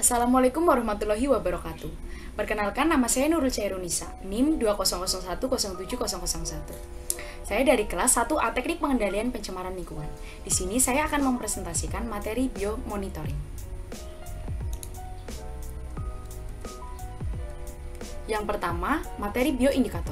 Assalamualaikum warahmatullahi wabarakatuh. Perkenalkan, nama saya Nurul Cairunisa, NIM 200107001. Saya dari kelas 1A Teknik Pengendalian Pencemaran Lingkungan. Di sini saya akan mempresentasikan materi biomonitoring. Yang pertama, materi bioindikator.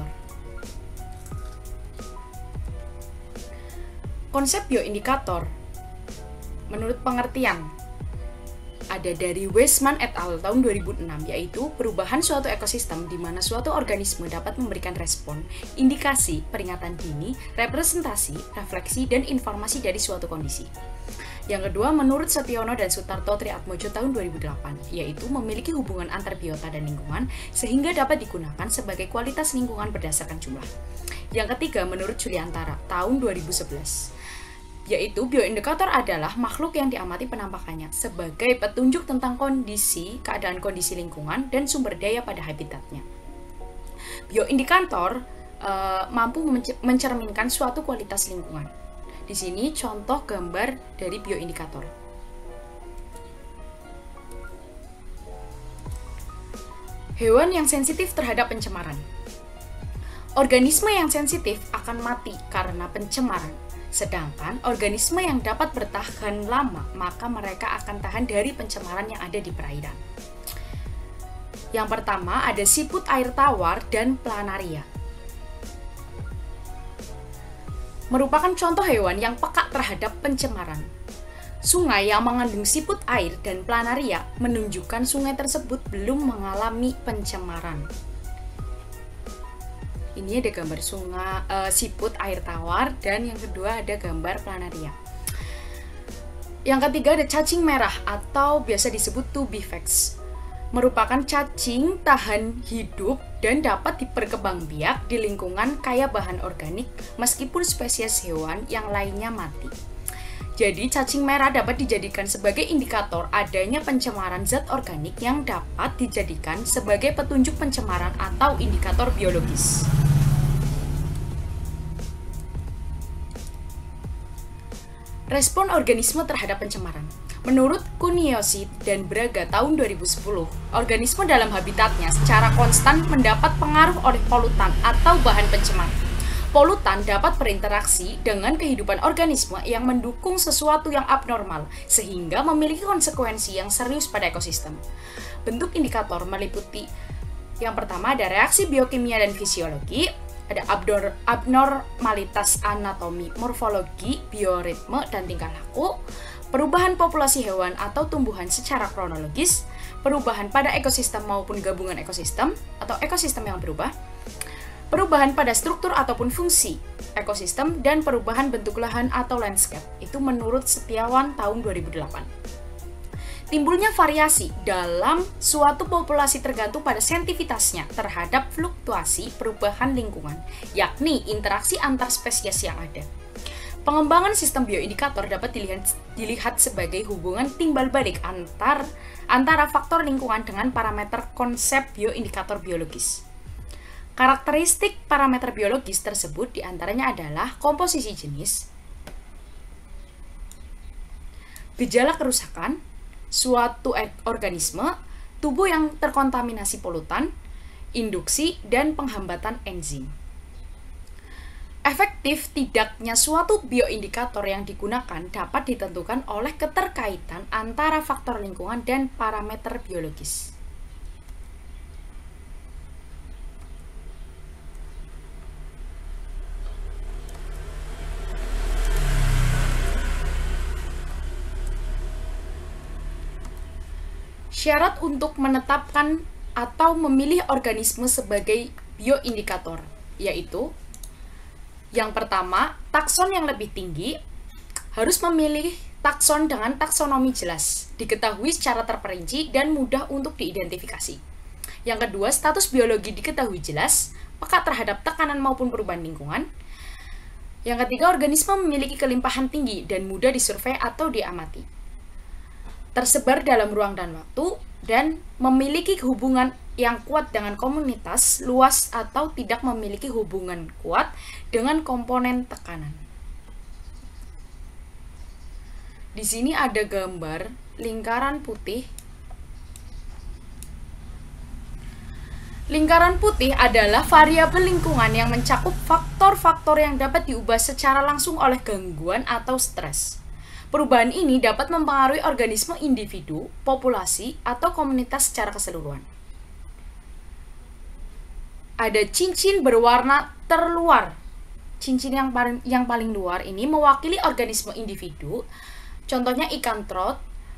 Konsep bioindikator menurut pengertian ada dari Weisman et al. Tahun 2006, yaitu perubahan suatu ekosistem di mana suatu organisme dapat memberikan respon, indikasi, peringatan dini, representasi, refleksi, dan informasi dari suatu kondisi. Yang kedua, menurut Setiono dan Sutarto Triatmojo tahun 2008, yaitu memiliki hubungan antar biota dan lingkungan sehingga dapat digunakan sebagai kualitas lingkungan berdasarkan jumlah. Yang ketiga, menurut Juliantara tahun 2011, yaitu bioindikator adalah makhluk yang diamati penampakannya sebagai petunjuk tentang keadaan kondisi lingkungan dan sumber daya pada habitatnya. Bioindikator mampu mencerminkan suatu kualitas lingkungan. Di sini contoh gambar dari bioindikator. Hewan yang sensitif terhadap pencemaran. Organisme yang sensitif akan mati karena pencemaran. Sedangkan organisme yang dapat bertahan lama, maka mereka akan tahan dari pencemaran yang ada di perairan. Yang pertama ada siput air tawar dan planaria. Merupakan contoh hewan yang peka terhadap pencemaran. Sungai yang mengandung siput air dan planaria menunjukkan sungai tersebut belum mengalami pencemaran. Ini ada gambar siput air tawar, dan yang kedua ada gambar planaria. Yang ketiga ada cacing merah atau biasa disebut tubifax. Merupakan cacing tahan hidup dan dapat diperkembangbiak di lingkungan kaya bahan organik meskipun spesies hewan yang lainnya mati. Jadi cacing merah dapat dijadikan sebagai indikator adanya pencemaran zat organik yang dapat dijadikan sebagai petunjuk pencemaran atau indikator biologis. Respon organisme terhadap pencemaran. Menurut Kuniosi dan Braga tahun 2010, organisme dalam habitatnya secara konstan mendapat pengaruh oleh polutan atau bahan pencemar. Polutan dapat berinteraksi dengan kehidupan organisme yang mendukung sesuatu yang abnormal, sehingga memiliki konsekuensi yang serius pada ekosistem. Bentuk indikator meliputi yang pertama ada reaksi biokimia dan fisiologi, ada abnormalitas anatomi, morfologi, bioritme, dan tingkah laku, perubahan populasi hewan atau tumbuhan secara kronologis, perubahan pada ekosistem maupun gabungan ekosistem atau ekosistem yang berubah, perubahan pada struktur ataupun fungsi ekosistem, dan perubahan bentuk lahan atau landscape. Itu menurut Setiawan tahun 2008. Timbulnya variasi dalam suatu populasi tergantung pada sensitivitasnya terhadap fluktuasi perubahan lingkungan, yakni interaksi antar spesies yang ada. Pengembangan sistem bioindikator dapat dilihat sebagai hubungan timbal balik antara faktor lingkungan dengan parameter konsep bioindikator biologis. Karakteristik parameter biologis tersebut diantaranya adalah komposisi jenis, gejala kerusakan suatu organisme, tubuh yang terkontaminasi polutan, induksi, dan penghambatan enzim. Efektif tidaknya suatu bioindikator yang digunakan dapat ditentukan oleh keterkaitan antara faktor lingkungan dan parameter biologis. Syarat untuk menetapkan atau memilih organisme sebagai bioindikator, yaitu yang pertama, takson yang lebih tinggi harus memilih takson dengan taksonomi jelas, diketahui secara terperinci dan mudah untuk diidentifikasi. Yang kedua, status biologi diketahui jelas, peka terhadap tekanan maupun perubahan lingkungan. Yang ketiga, organisme memiliki kelimpahan tinggi dan mudah disurvei atau diamati, tersebar dalam ruang dan waktu, dan memiliki hubungan yang kuat dengan komunitas luas atau tidak memiliki hubungan kuat dengan komponen tekanan. Di sini ada gambar lingkaran putih Lingkaran putih adalah variabel lingkungan yang mencakup faktor-faktor yang dapat diubah secara langsung oleh gangguan atau stres. Perubahan ini dapat mempengaruhi organisme individu, populasi, atau komunitas secara keseluruhan. Ada cincin berwarna terluar. Cincin yang paling luar ini mewakili organisme individu, contohnya ikan trout,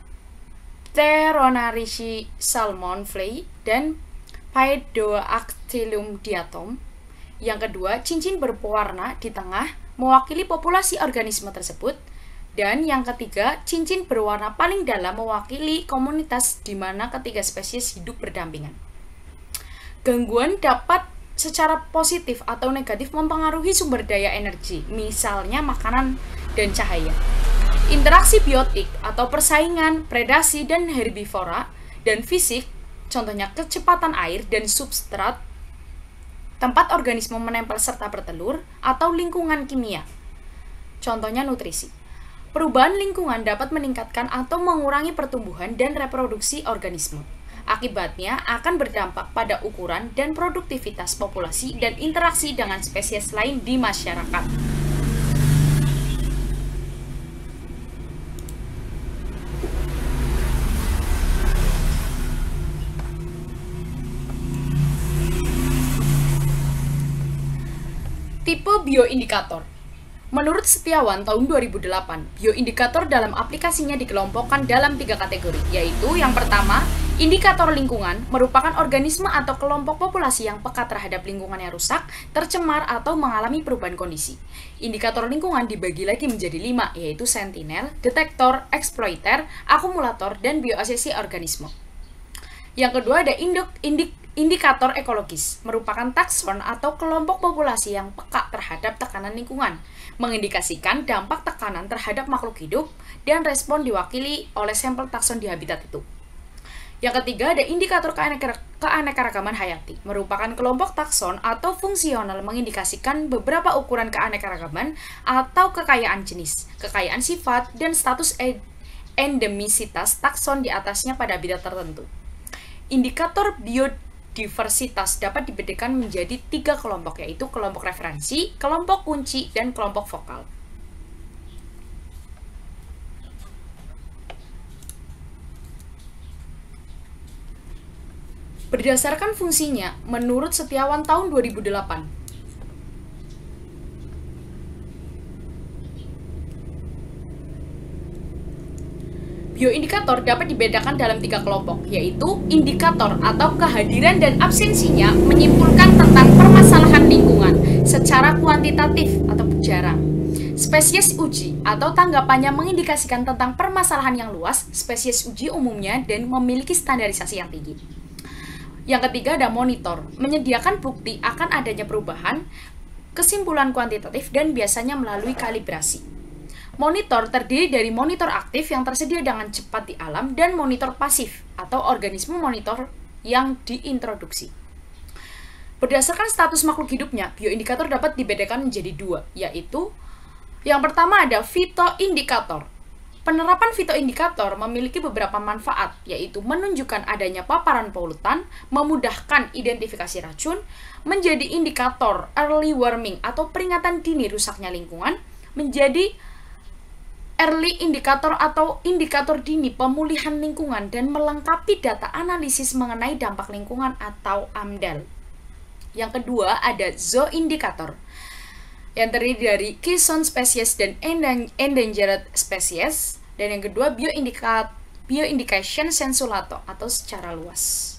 Pteronarici salmon flay, dan Paedoactylum diatom. Yang kedua, cincin berwarna di tengah mewakili populasi organisme tersebut. Dan yang ketiga, cincin berwarna paling dalam mewakili komunitas di mana ketiga spesies hidup berdampingan. Gangguan dapat secara positif atau negatif mempengaruhi sumber daya energi, misalnya makanan dan cahaya. Interaksi biotik atau persaingan, predasi, dan herbivora, dan fisik, contohnya kecepatan air dan substrat, tempat organisme menempel serta bertelur, atau lingkungan kimia, contohnya nutrisi. Perubahan lingkungan dapat meningkatkan atau mengurangi pertumbuhan dan reproduksi organisme. Akibatnya akan berdampak pada ukuran dan produktivitas populasi dan interaksi dengan spesies lain di masyarakat. Tipe bioindikator. Menurut Setiawan tahun 2008, bioindikator dalam aplikasinya dikelompokkan dalam 3 kategori, yaitu yang pertama, indikator lingkungan merupakan organisme atau kelompok populasi yang peka terhadap lingkungan yang rusak, tercemar, atau mengalami perubahan kondisi. Indikator lingkungan dibagi lagi menjadi 5, yaitu sentinel, detektor, eksploiter, akumulator, dan bioasesi organisme. Yang kedua ada indikator ekologis, merupakan takson atau kelompok populasi yang peka terhadap tekanan lingkungan, mengindikasikan dampak tekanan terhadap makhluk hidup dan respon diwakili oleh sampel takson di habitat itu. Yang ketiga ada indikator keanekaragaman hayati, merupakan kelompok takson atau fungsional mengindikasikan beberapa ukuran keanekaragaman atau kekayaan jenis, kekayaan sifat, dan status endemisitas takson di atasnya pada habitat tertentu. Indikator biodiversitas dapat dibedakan menjadi 3 kelompok, yaitu kelompok referensi, kelompok kunci, dan kelompok vokal. Berdasarkan fungsinya, menurut Setiawan tahun 2008, bioindikator dapat dibedakan dalam 3 kelompok, yaitu indikator atau kehadiran dan absensinya menyimpulkan tentang permasalahan lingkungan secara kuantitatif atau jarang. Spesies uji atau tanggapannya mengindikasikan tentang permasalahan yang luas, spesies uji umumnya dan memiliki standarisasi yang tinggi. Yang ketiga ada monitor, menyediakan bukti akan adanya perubahan, kesimpulan kuantitatif, dan biasanya melalui kalibrasi. Monitor terdiri dari monitor aktif yang tersedia dengan cepat di alam dan monitor pasif atau organisme monitor yang diintroduksi. Berdasarkan status makhluk hidupnya, bioindikator dapat dibedakan menjadi 2, yaitu yang pertama ada fitoindikator. Penerapan fitoindikator memiliki beberapa manfaat, yaitu menunjukkan adanya paparan polutan, memudahkan identifikasi racun, menjadi indikator early warming atau peringatan dini rusaknya lingkungan, menjadi early indikator atau indikator dini pemulihan lingkungan, dan melengkapi data analisis mengenai dampak lingkungan atau AMDAL. Yang kedua ada zooindikator, yang terdiri dari keystone species dan endangered species, dan yang kedua bioindication sensu lato atau secara luas.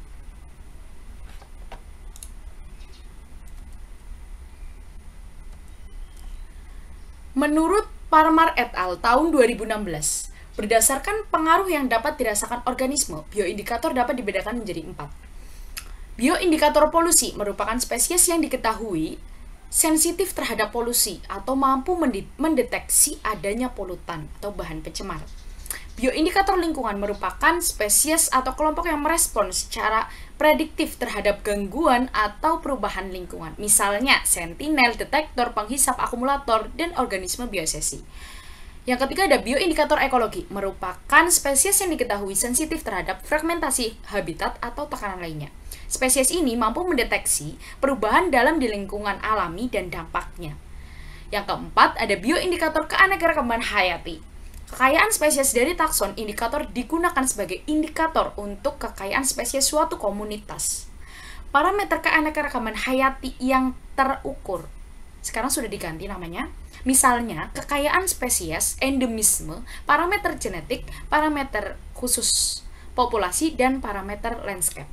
Menurut Parmar et al. Tahun 2016, berdasarkan pengaruh yang dapat dirasakan organisme, bioindikator dapat dibedakan menjadi 4. Bioindikator polusi merupakan spesies yang diketahui sensitif terhadap polusi atau mampu mendeteksi adanya polutan atau bahan pencemar. Bioindikator lingkungan merupakan spesies atau kelompok yang merespon secara prediktif terhadap gangguan atau perubahan lingkungan, misalnya sentinel, detektor, penghisap, akumulator, dan organisme biosesi. Yang ketiga ada bioindikator ekologi, merupakan spesies yang diketahui sensitif terhadap fragmentasi habitat atau tekanan lainnya. Spesies ini mampu mendeteksi perubahan dalam di lingkungan alami dan dampaknya. Yang keempat, ada bioindikator keanekaragaman hayati. Kekayaan spesies dari takson indikator digunakan sebagai indikator untuk kekayaan spesies suatu komunitas. Parameter keanekaragaman hayati yang terukur sekarang sudah diganti namanya. Misalnya, kekayaan spesies, endemisme, parameter genetik, parameter khusus populasi, dan parameter landscape.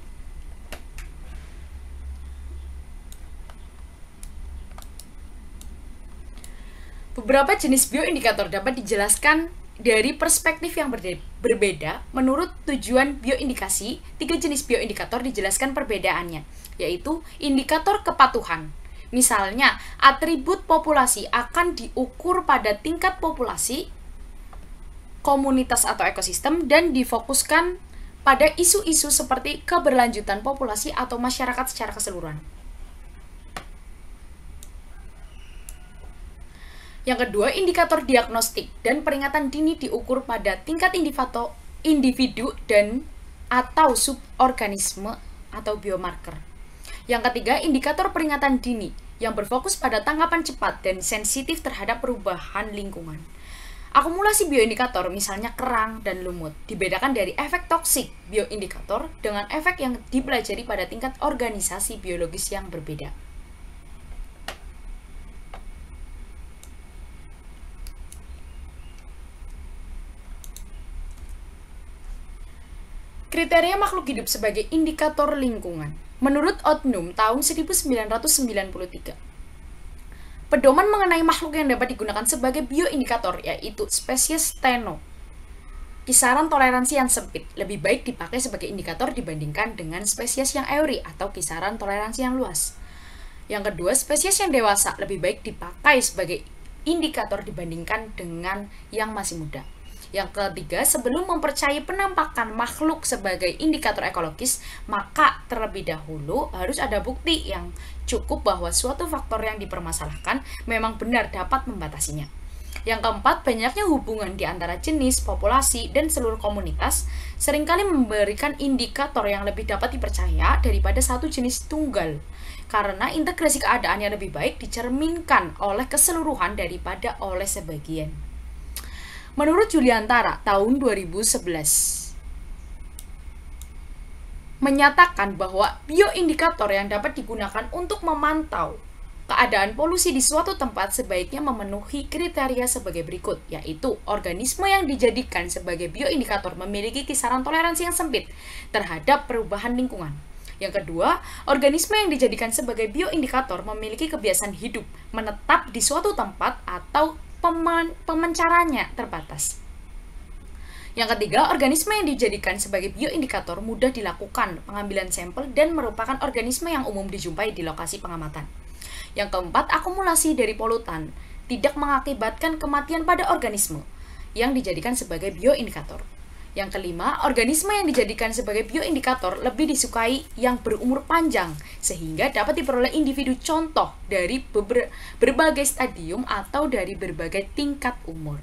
Beberapa jenis bioindikator dapat dijelaskan dari perspektif yang berbeda. Menurut tujuan bioindikasi, 3 jenis bioindikator dijelaskan perbedaannya, yaitu indikator kepatuhan. Misalnya, atribut populasi akan diukur pada tingkat populasi, komunitas atau ekosistem, dan difokuskan pada isu-isu seperti keberlanjutan populasi atau masyarakat secara keseluruhan. Yang kedua, indikator diagnostik dan peringatan dini diukur pada tingkat individu dan atau suborganisme atau biomarker. Yang ketiga, indikator peringatan dini yang berfokus pada tanggapan cepat dan sensitif terhadap perubahan lingkungan. Akumulasi bioindikator, misalnya kerang dan lumut, dibedakan dari efek toksik bioindikator dengan efek yang dipelajari pada tingkat organisasi biologis yang berbeda. Kriteria makhluk hidup sebagai indikator lingkungan. Menurut Otnum tahun 1993, pedoman mengenai makhluk yang dapat digunakan sebagai bioindikator yaitu spesies Steno. Kisaran toleransi yang sempit lebih baik dipakai sebagai indikator dibandingkan dengan spesies yang euri atau kisaran toleransi yang luas. Yang kedua, spesies yang dewasa lebih baik dipakai sebagai indikator dibandingkan dengan yang masih muda. Yang ketiga, sebelum mempercayai penampakan makhluk sebagai indikator ekologis, maka terlebih dahulu harus ada bukti yang cukup bahwa suatu faktor yang dipermasalahkan memang benar dapat membatasinya. Yang keempat, banyaknya hubungan di antara jenis, populasi, dan seluruh komunitas seringkali memberikan indikator yang lebih dapat dipercaya daripada satu jenis tunggal, karena integrasi keadaan yang lebih baik dicerminkan oleh keseluruhan daripada oleh sebagian. Menurut Juliantara tahun 2011 menyatakan bahwa bioindikator yang dapat digunakan untuk memantau keadaan polusi di suatu tempat sebaiknya memenuhi kriteria sebagai berikut, yaitu organisme yang dijadikan sebagai bioindikator memiliki kisaran toleransi yang sempit terhadap perubahan lingkungan. Yang kedua, organisme yang dijadikan sebagai bioindikator memiliki kebiasaan hidup menetap di suatu tempat atau pemencarannya terbatas. Yang ketiga, organisme yang dijadikan sebagai bioindikator mudah dilakukan pengambilan sampel dan merupakan organisme yang umum dijumpai di lokasi pengamatan. Yang keempat, akumulasi dari polutan tidak mengakibatkan kematian pada organisme yang dijadikan sebagai bioindikator. Yang kelima, organisme yang dijadikan sebagai bioindikator lebih disukai yang berumur panjang, sehingga dapat diperoleh individu contoh dari berbagai stadium atau dari berbagai tingkat umur.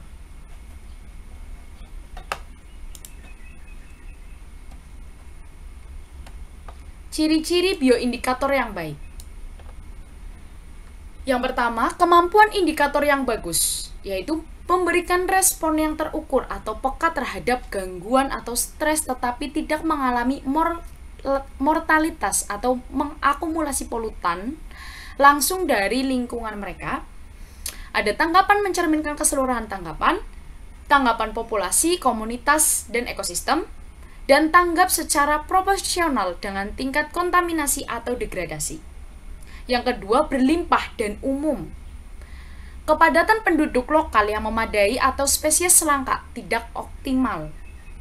Ciri-ciri bioindikator yang baik. Yang pertama, kemampuan indikator yang bagus, yaitu memberikan respon yang terukur atau peka terhadap gangguan atau stres tetapi tidak mengalami mortalitas atau mengakumulasi polutan langsung dari lingkungan mereka. Ada tanggapan mencerminkan keseluruhan tanggapan populasi, komunitas, dan ekosistem, dan tanggap secara proporsional dengan tingkat kontaminasi atau degradasi. Yang kedua, berlimpah dan umum. Kepadatan penduduk lokal yang memadai atau spesies selangka tidak optimal.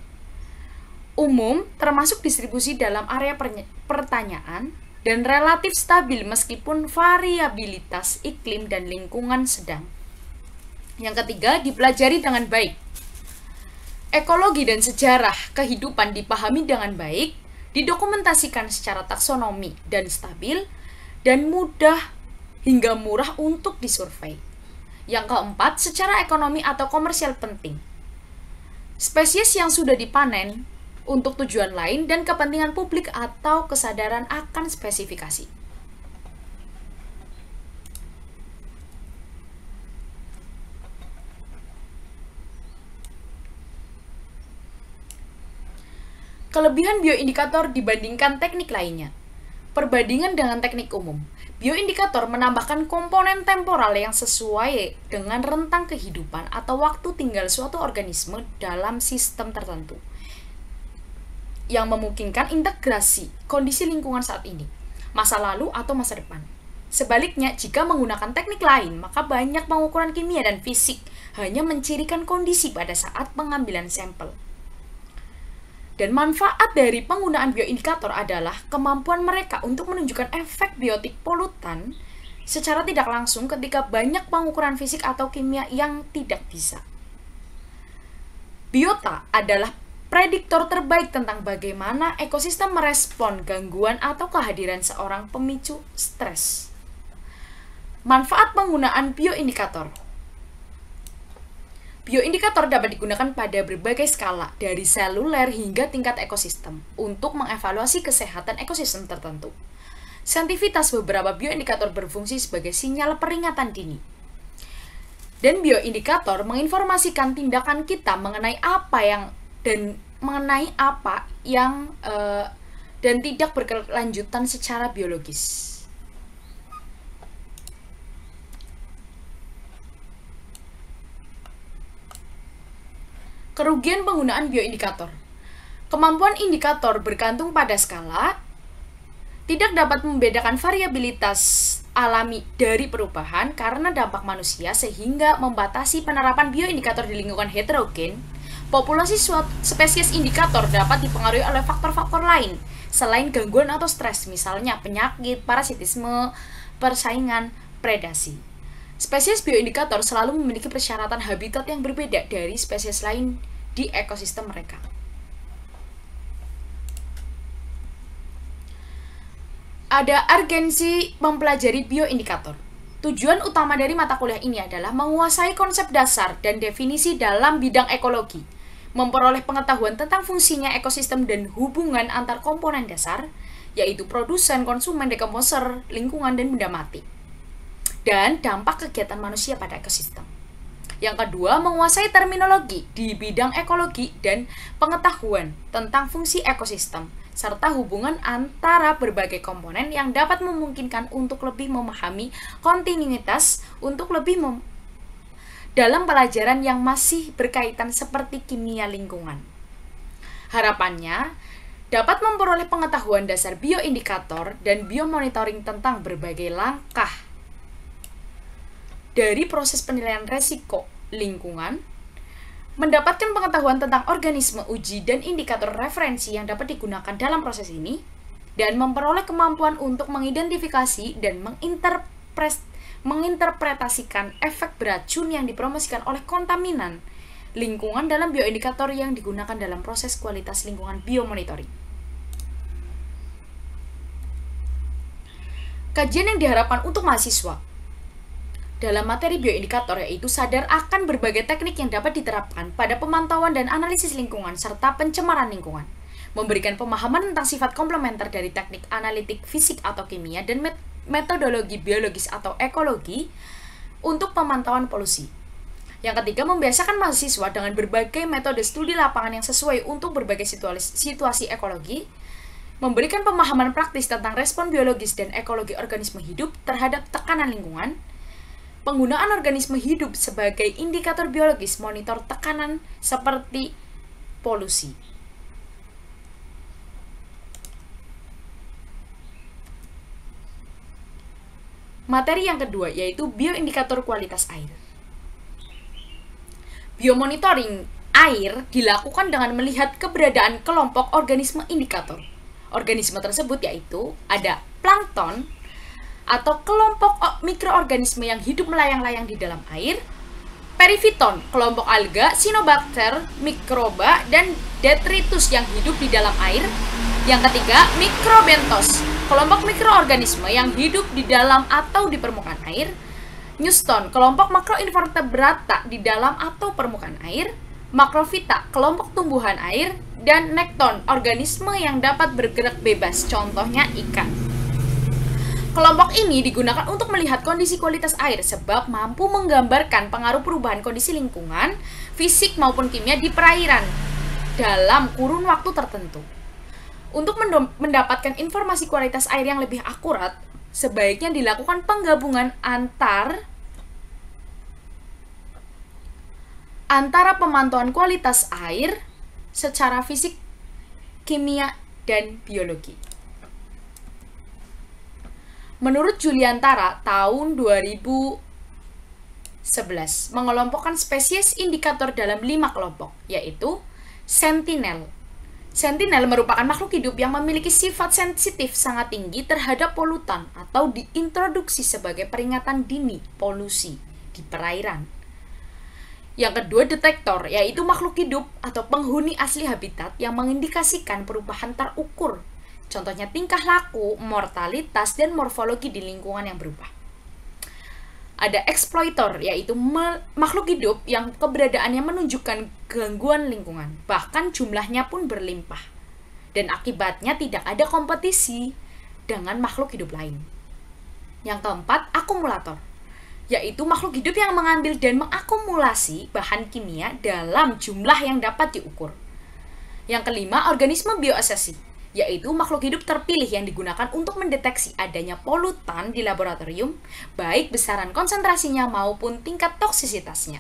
Umum termasuk distribusi dalam area pertanyaan dan relatif stabil meskipun variabilitas iklim dan lingkungan sedang. Yang ketiga, dipelajari dengan baik. Ekologi dan sejarah kehidupan dipahami dengan baik, didokumentasikan secara taksonomi dan stabil, dan mudah hingga murah untuk disurvei. Yang keempat, secara ekonomi atau komersial penting. Spesies yang sudah dipanen untuk tujuan lain dan kepentingan publik atau kesadaran akan spesifikasi. Kelebihan bioindikator dibandingkan teknik lainnya. Perbandingan dengan teknik umum. Bioindikator menambahkan komponen temporal yang sesuai dengan rentang kehidupan atau waktu tinggal suatu organisme dalam sistem tertentu, yang memungkinkan integrasi kondisi lingkungan saat ini, masa lalu atau masa depan. Sebaliknya, jika menggunakan teknik lain, maka banyak pengukuran kimia dan fisik hanya mencirikan kondisi pada saat pengambilan sampel. Dan manfaat dari penggunaan bioindikator adalah kemampuan mereka untuk menunjukkan efek biotik polutan secara tidak langsung ketika banyak pengukuran fisik atau kimia yang tidak bisa. Biota adalah prediktor terbaik tentang bagaimana ekosistem merespon gangguan atau kehadiran seorang pemicu stres. Manfaat penggunaan bioindikator. Bioindikator dapat digunakan pada berbagai skala, dari seluler hingga tingkat ekosistem, untuk mengevaluasi kesehatan ekosistem tertentu. Sensitivitas beberapa bioindikator berfungsi sebagai sinyal peringatan dini. Dan bioindikator menginformasikan tindakan kita mengenai apa yang dan tidak berkelanjutan secara biologis. Kerugian penggunaan bioindikator. Kemampuan indikator bergantung pada skala, tidak dapat membedakan variabilitas alami dari perubahan karena dampak manusia sehingga membatasi penerapan bioindikator di lingkungan heterogen. Populasi suatu spesies indikator dapat dipengaruhi oleh faktor-faktor lain selain gangguan atau stres, misalnya penyakit, parasitisme, persaingan, predasi. Spesies bioindikator selalu memiliki persyaratan habitat yang berbeda dari spesies lain di ekosistem mereka. Ada urgensi mempelajari bioindikator. Tujuan utama dari mata kuliah ini adalah menguasai konsep dasar dan definisi dalam bidang ekologi, memperoleh pengetahuan tentang fungsinya ekosistem dan hubungan antar komponen dasar, yaitu produsen, konsumen, dekomposer, lingkungan, dan benda mati, dan dampak kegiatan manusia pada ekosistem. Yang kedua, menguasai terminologi di bidang ekologi dan pengetahuan tentang fungsi ekosistem, serta hubungan antara berbagai komponen yang dapat memungkinkan untuk lebih memahami kontinuitas dalam pelajaran yang masih berkaitan seperti kimia lingkungan. Harapannya, dapat memperoleh pengetahuan dasar bioindikator dan biomonitoring tentang berbagai langkah dari proses penilaian resiko lingkungan, mendapatkan pengetahuan tentang organisme uji dan indikator referensi yang dapat digunakan dalam proses ini, dan memperoleh kemampuan untuk mengidentifikasi dan menginterpretasikan efek beracun yang dipromosikan oleh kontaminan lingkungan dalam bioindikator yang digunakan dalam proses kualitas lingkungan biomonitoring. Kajian yang diharapkan untuk mahasiswa dalam materi bioindikator yaitu sadar akan berbagai teknik yang dapat diterapkan pada pemantauan dan analisis lingkungan serta pencemaran lingkungan, memberikan pemahaman tentang sifat komplementer dari teknik analitik fisik atau kimia dan metodologi biologis atau ekologi untuk pemantauan polusi. Yang ketiga, membiasakan mahasiswa dengan berbagai metode studi lapangan yang sesuai untuk berbagai situasi ekologi, memberikan pemahaman praktis tentang respon biologis dan ekologi organisme hidup terhadap tekanan lingkungan, penggunaan organisme hidup sebagai indikator biologis monitor tekanan seperti polusi. Materi yang kedua yaitu bioindikator kualitas air. Biomonitoring air dilakukan dengan melihat keberadaan kelompok organisme indikator. Organisme tersebut yaitu ada plankton atau kelompok mikroorganisme yang hidup melayang-layang di dalam air, perifiton, kelompok alga, sinobakter, mikroba, dan detritus yang hidup di dalam air. Yang ketiga, mikrobentos, kelompok mikroorganisme yang hidup di dalam atau di permukaan air, Newton, kelompok makroinvertebrata di dalam atau permukaan air, makrofita, kelompok tumbuhan air, dan nekton, organisme yang dapat bergerak bebas, contohnya ikan. Kelompok ini digunakan untuk melihat kondisi kualitas air sebab mampu menggambarkan pengaruh perubahan kondisi lingkungan, fisik maupun kimia di perairan dalam kurun waktu tertentu. Untuk mendapatkan informasi kualitas air yang lebih akurat, sebaiknya dilakukan penggabungan antara pemantauan kualitas air secara fisik, kimia, dan biologi. Menurut Juliantara, tahun 2011, mengelompokkan spesies indikator dalam 5 kelompok, yaitu sentinel. Sentinel merupakan makhluk hidup yang memiliki sifat sensitif sangat tinggi terhadap polutan atau diintroduksi sebagai peringatan dini polusi di perairan. Yang kedua, detektor, yaitu makhluk hidup atau penghuni asli habitat yang mengindikasikan perubahan terukur. Contohnya tingkah laku, mortalitas, dan morfologi di lingkungan yang berubah. Ada eksploitor, yaitu makhluk hidup yang keberadaannya menunjukkan gangguan lingkungan, bahkan jumlahnya pun berlimpah. Dan akibatnya tidak ada kompetisi dengan makhluk hidup lain. Yang keempat, akumulator, yaitu makhluk hidup yang mengambil dan mengakumulasi bahan kimia dalam jumlah yang dapat diukur. Yang kelima, organisme bioasesi, yaitu makhluk hidup terpilih yang digunakan untuk mendeteksi adanya polutan di laboratorium, baik besaran konsentrasinya maupun tingkat toksisitasnya.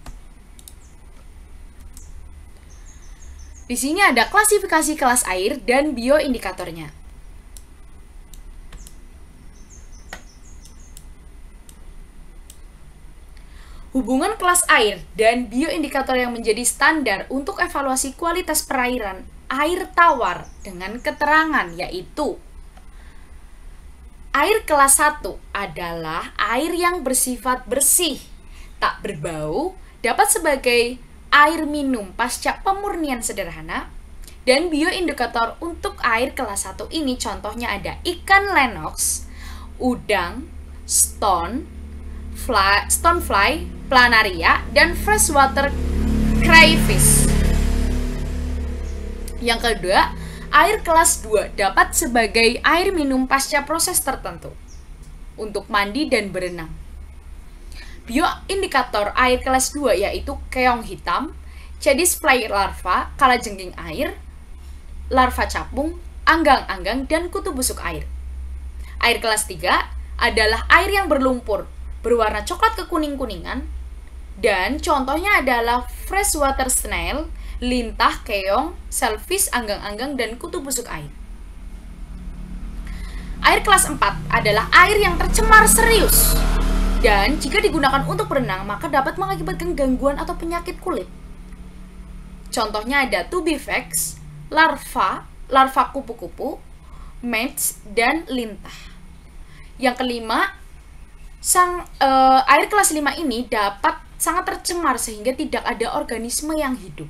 Di sini ada klasifikasi kelas air dan bioindikatornya. Hubungan kelas air dan bioindikator yang menjadi standar untuk evaluasi kualitas perairan air tawar dengan keterangan, yaitu air kelas 1 adalah air yang bersifat bersih, tak berbau, dapat sebagai air minum pasca pemurnian sederhana. Dan bioindikator untuk air kelas 1 ini contohnya ada ikan lenox, udang, stonefly, planaria, dan freshwater crayfish. Yang kedua, air kelas 2 dapat sebagai air minum pasca proses tertentu untuk mandi dan berenang. Bioindikator air kelas 2 yaitu keong hitam, Chaedes fly larva, kalajengking air, larva capung, anggang-anggang, dan kutu busuk air. Air kelas 3 adalah air yang berlumpur, berwarna coklat kekuning-kuningan, dan contohnya adalah freshwater snail, lintah, keong, shellfish, anggang-anggang, dan kutu busuk air. Air kelas 4 adalah air yang tercemar serius, dan jika digunakan untuk berenang, maka dapat mengakibatkan gangguan atau penyakit kulit. Contohnya ada tubifax, larva kupu-kupu, maids, dan lintah. Yang kelima, air kelas 5 ini dapat sangat tercemar sehingga tidak ada organisme yang hidup.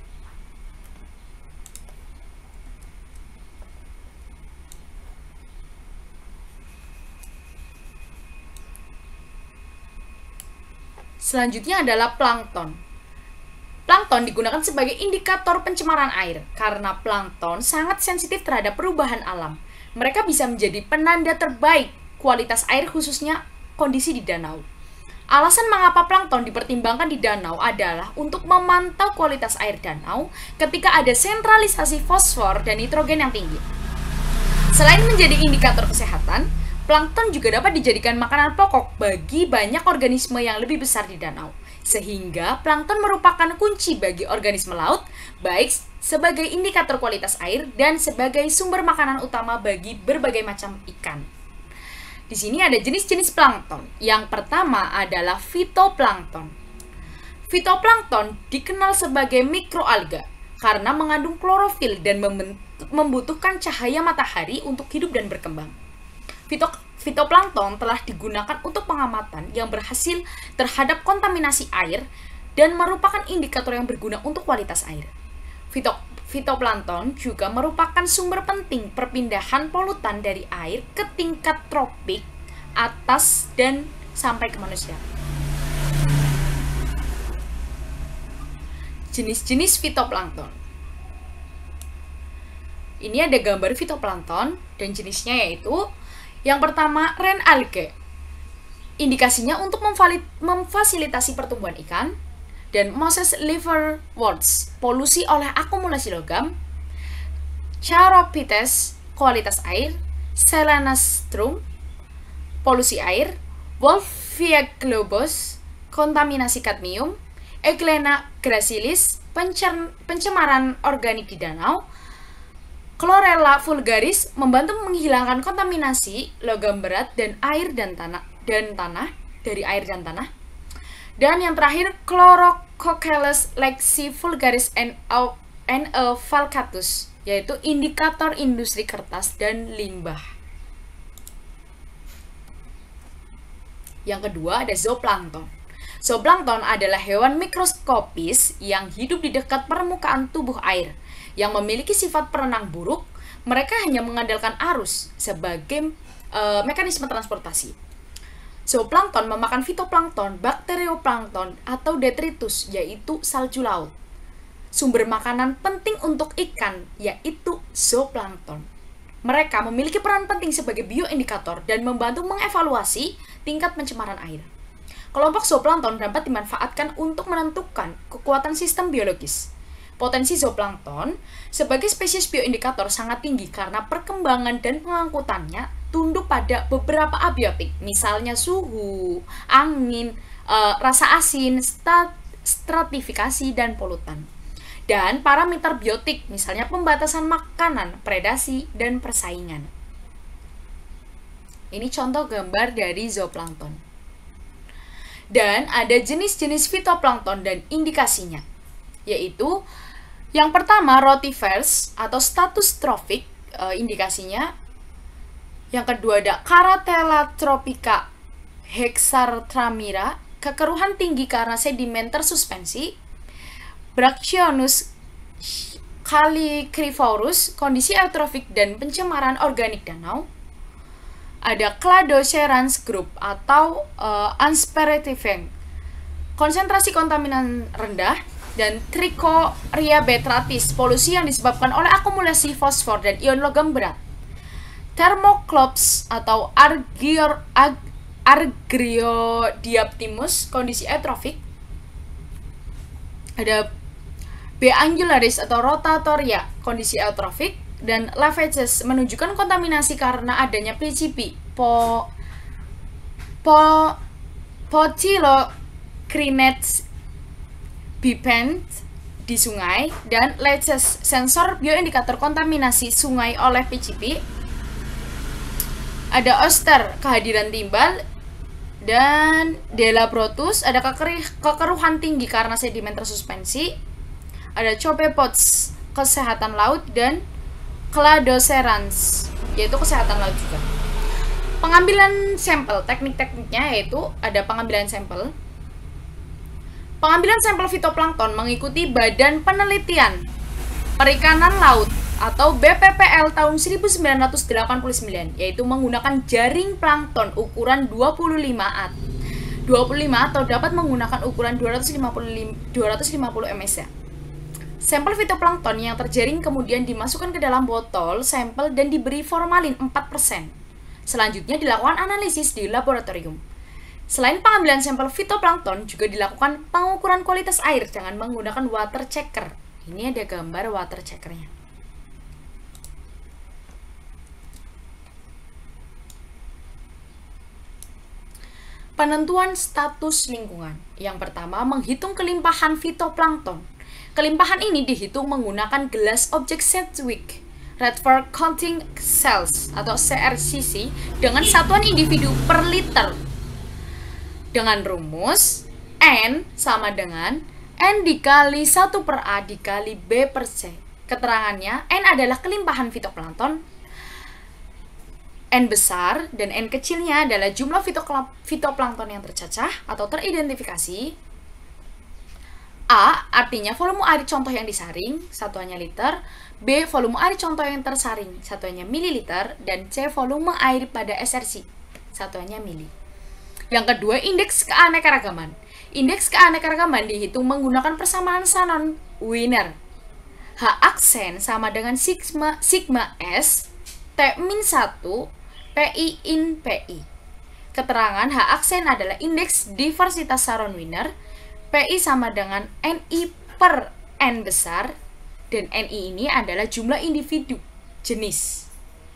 Selanjutnya adalah plankton. Plankton digunakan sebagai indikator pencemaran air karena plankton sangat sensitif terhadap perubahan alam. Mereka bisa menjadi penanda terbaik kualitas air, khususnya kondisi di danau. Alasan mengapa plankton dipertimbangkan di danau adalah untuk memantau kualitas air danau ketika ada sentralisasi fosfor dan nitrogen yang tinggi. Selain menjadi indikator kesehatan, plankton juga dapat dijadikan makanan pokok bagi banyak organisme yang lebih besar di danau. Sehingga plankton merupakan kunci bagi organisme laut, baik sebagai indikator kualitas air dan sebagai sumber makanan utama bagi berbagai macam ikan. Di sini ada jenis-jenis plankton. Yang pertama adalah fitoplankton. Fitoplankton dikenal sebagai mikroalga karena mengandung klorofil dan membutuhkan cahaya matahari untuk hidup dan berkembang. Fitoplankton telah digunakan untuk pengamatan yang berhasil terhadap kontaminasi air dan merupakan indikator yang berguna untuk kualitas air. Fitoplankton juga merupakan sumber penting perpindahan polutan dari air ke tingkat tropik atas dan sampai ke manusia. jenis-jenis fitoplankton. Ini ada gambar fitoplankton dan jenisnya yaitu yang pertama ren algae. Indikasinya untuk memfasilitasi pertumbuhan ikan. Dan Moses liverworts, polusi oleh akumulasi logam. Charophytes, kualitas air. Selenastrum, polusi air. Wolffia globus, kontaminasi kadmium. Eglena gracilis, pencemaran organik di danau. Chlorella vulgaris, membantu menghilangkan kontaminasi logam berat dan air dan tanah dari air dan tanah. Dan yang terakhir Chlorococcus lexivulgaris and a falcatus, yaitu indikator industri kertas dan limbah. Yang kedua ada zooplankton. Zooplankton adalah hewan mikroskopis yang hidup di dekat permukaan tubuh air, yang memiliki sifat perenang buruk. Mereka hanya mengandalkan arus sebagai mekanisme transportasi. Zooplankton memakan fitoplankton, bakterioplankton, atau detritus, yaitu salju laut. Sumber makanan penting untuk ikan, yaitu zooplankton. Mereka memiliki peran penting sebagai bioindikator dan membantu mengevaluasi tingkat pencemaran air. Kelompok zooplankton dapat dimanfaatkan untuk menentukan kekuatan sistem biologis. Potensi zooplankton sebagai spesies bioindikator sangat tinggi karena perkembangan dan pengangkutannya tunduk pada beberapa abiotik, misalnya suhu, angin, rasa asin, stratifikasi, dan polutan. Dan parameter biotik, misalnya pembatasan makanan, predasi, dan persaingan. Ini contoh gambar dari zooplankton. Dan ada jenis-jenis fitoplankton dan indikasinya, yaitu yang pertama rotifers atau status trofik, indikasinya. Yang kedua ada Caratella tropica hexartramira, kekeruhan tinggi karena sedimen tersuspensi. Brachyonus calycrivorus, kondisi eutrofik dan pencemaran organik danau. Ada Cladocerans group atau Ansperativem, konsentrasi kontaminan rendah. Dan Trichoria betratis, polusi yang disebabkan oleh akumulasi fosfor dan ion logam berat. Thermoclops atau Argyrodactylus, kondisi eutrofik. Ada B. angularis atau Rotatoria, kondisi eutrofik. Dan Laveces menunjukkan kontaminasi karena adanya PCB, Potylocrinetes bipens di sungai. Dan Leches, sensor bioindikator kontaminasi sungai oleh PCB. Ada Oster, kehadiran timbal. Dan Delabrotus, ada kekeruhan tinggi karena sedimen tersuspensi. Ada Copepods, kesehatan laut. Dan Cladocerans, yaitu kesehatan laut juga. Pengambilan sampel, teknik-tekniknya yaitu ada pengambilan sampel. Pengambilan sampel fitoplankton mengikuti Badan Penelitian Perikanan Laut atau BPPL tahun 1989, yaitu menggunakan jaring plankton ukuran 25 atau dapat menggunakan ukuran 250 mSa. Sampel fitoplankton yang terjaring kemudian dimasukkan ke dalam botol sampel dan diberi formalin 4%. Selanjutnya dilakukan analisis di laboratorium. Selain pengambilan sampel fitoplankton, juga dilakukan pengukuran kualitas air dengan menggunakan water checker. Ini ada gambar water checkernya. Penentuan status lingkungan. Yang pertama, menghitung kelimpahan fitoplankton. Kelimpahan ini dihitung menggunakan gelas objek Sedgwick Radford Counting Cells atau CRCC dengan satuan individu per liter. Dengan rumus N sama dengan N dikali 1 per A dikali B per C. Keterangannya, N adalah kelimpahan fitoplankton, N besar dan N kecilnya adalah jumlah fitoplankton yang tercacah atau teridentifikasi. A artinya volume air contoh yang disaring, satuannya liter. B volume air contoh yang tersaring, satuannya mililiter. Dan C volume air pada SRC, satuannya mili. Yang kedua, indeks keanekaragaman. Indeks keanekaragaman dihitung menggunakan persamaan Shannon-Wiener. H aksen sama dengan sigma S T-1 PI in PI. Keterangan H aksen adalah indeks diversitas Shannon-Wiener. PI sama dengan NI per N besar, dan NI ini adalah jumlah individu jenis.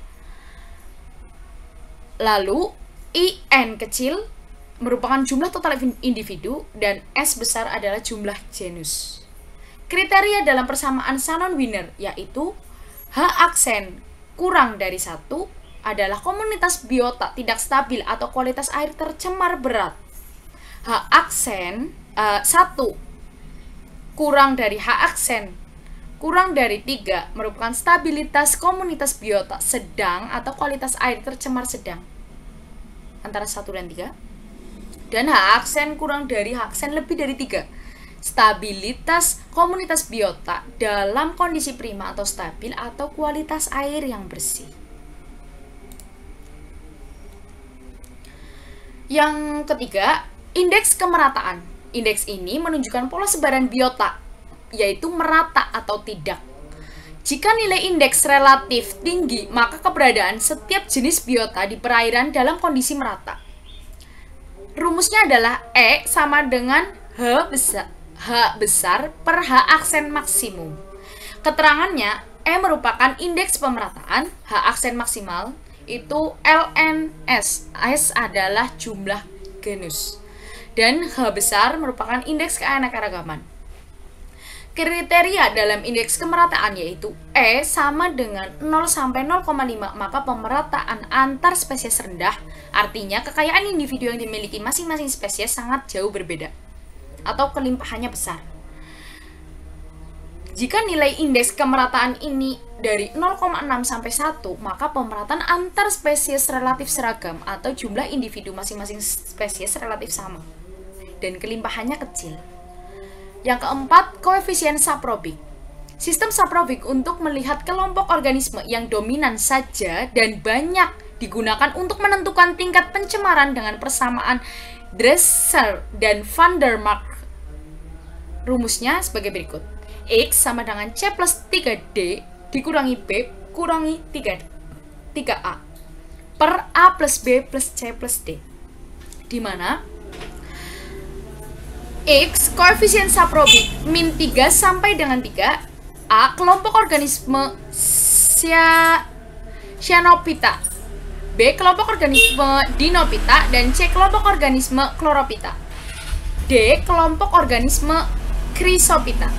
Lalu IN kecil merupakan jumlah total individu dan S besar adalah jumlah genus. Kriteria dalam persamaan Shannon-Wiener yaitu H aksen kurang dari 1 adalah komunitas biota tidak stabil atau kualitas air tercemar berat. H aksen 1 kurang dari H aksen kurang dari 3 merupakan stabilitas komunitas biota sedang atau kualitas air tercemar sedang antara 1 dan 3. Dan H aksen kurang dari H aksen lebih dari 3, stabilitas komunitas biota dalam kondisi prima atau stabil atau kualitas air yang bersih. Yang ketiga, indeks kemerataan. Indeks ini menunjukkan pola sebaran biota, yaitu merata atau tidak. Jika nilai indeks relatif tinggi, maka keberadaan setiap jenis biota di perairan dalam kondisi merata. Rumusnya adalah E sama dengan H besar per H aksen maksimum. Keterangannya, E merupakan indeks pemerataan, H aksen maksimal itu LNS, S adalah jumlah genus, dan H besar merupakan indeks keanekaragaman. Kriteria dalam indeks kemerataan yaitu E sama dengan 0 sampai 0,5, maka pemerataan antar spesies rendah, artinya kekayaan individu yang dimiliki masing-masing spesies sangat jauh berbeda atau kelimpahannya besar. Jika nilai indeks kemerataan ini dari 0,6 sampai 1, maka pemerataan antar spesies relatif seragam atau jumlah individu masing-masing spesies relatif sama dan kelimpahannya kecil. Yang keempat, koefisien saprobik. Sistem saprobik untuk melihat kelompok organisme yang dominan saja dan banyak digunakan untuk menentukan tingkat pencemaran dengan persamaan Dresser dan Van der Mark. Rumusnya sebagai berikut. X sama dengan C plus 3D dikurangi B kurangi 3A per A plus B plus C plus D, di mana X koefisien saprobik min 3 sampai dengan 3, A kelompok organisme Cyanophyta, B kelompok organisme Dinophyta, dan C kelompok organisme Chlorophyta, D kelompok organisme Chrysophyta.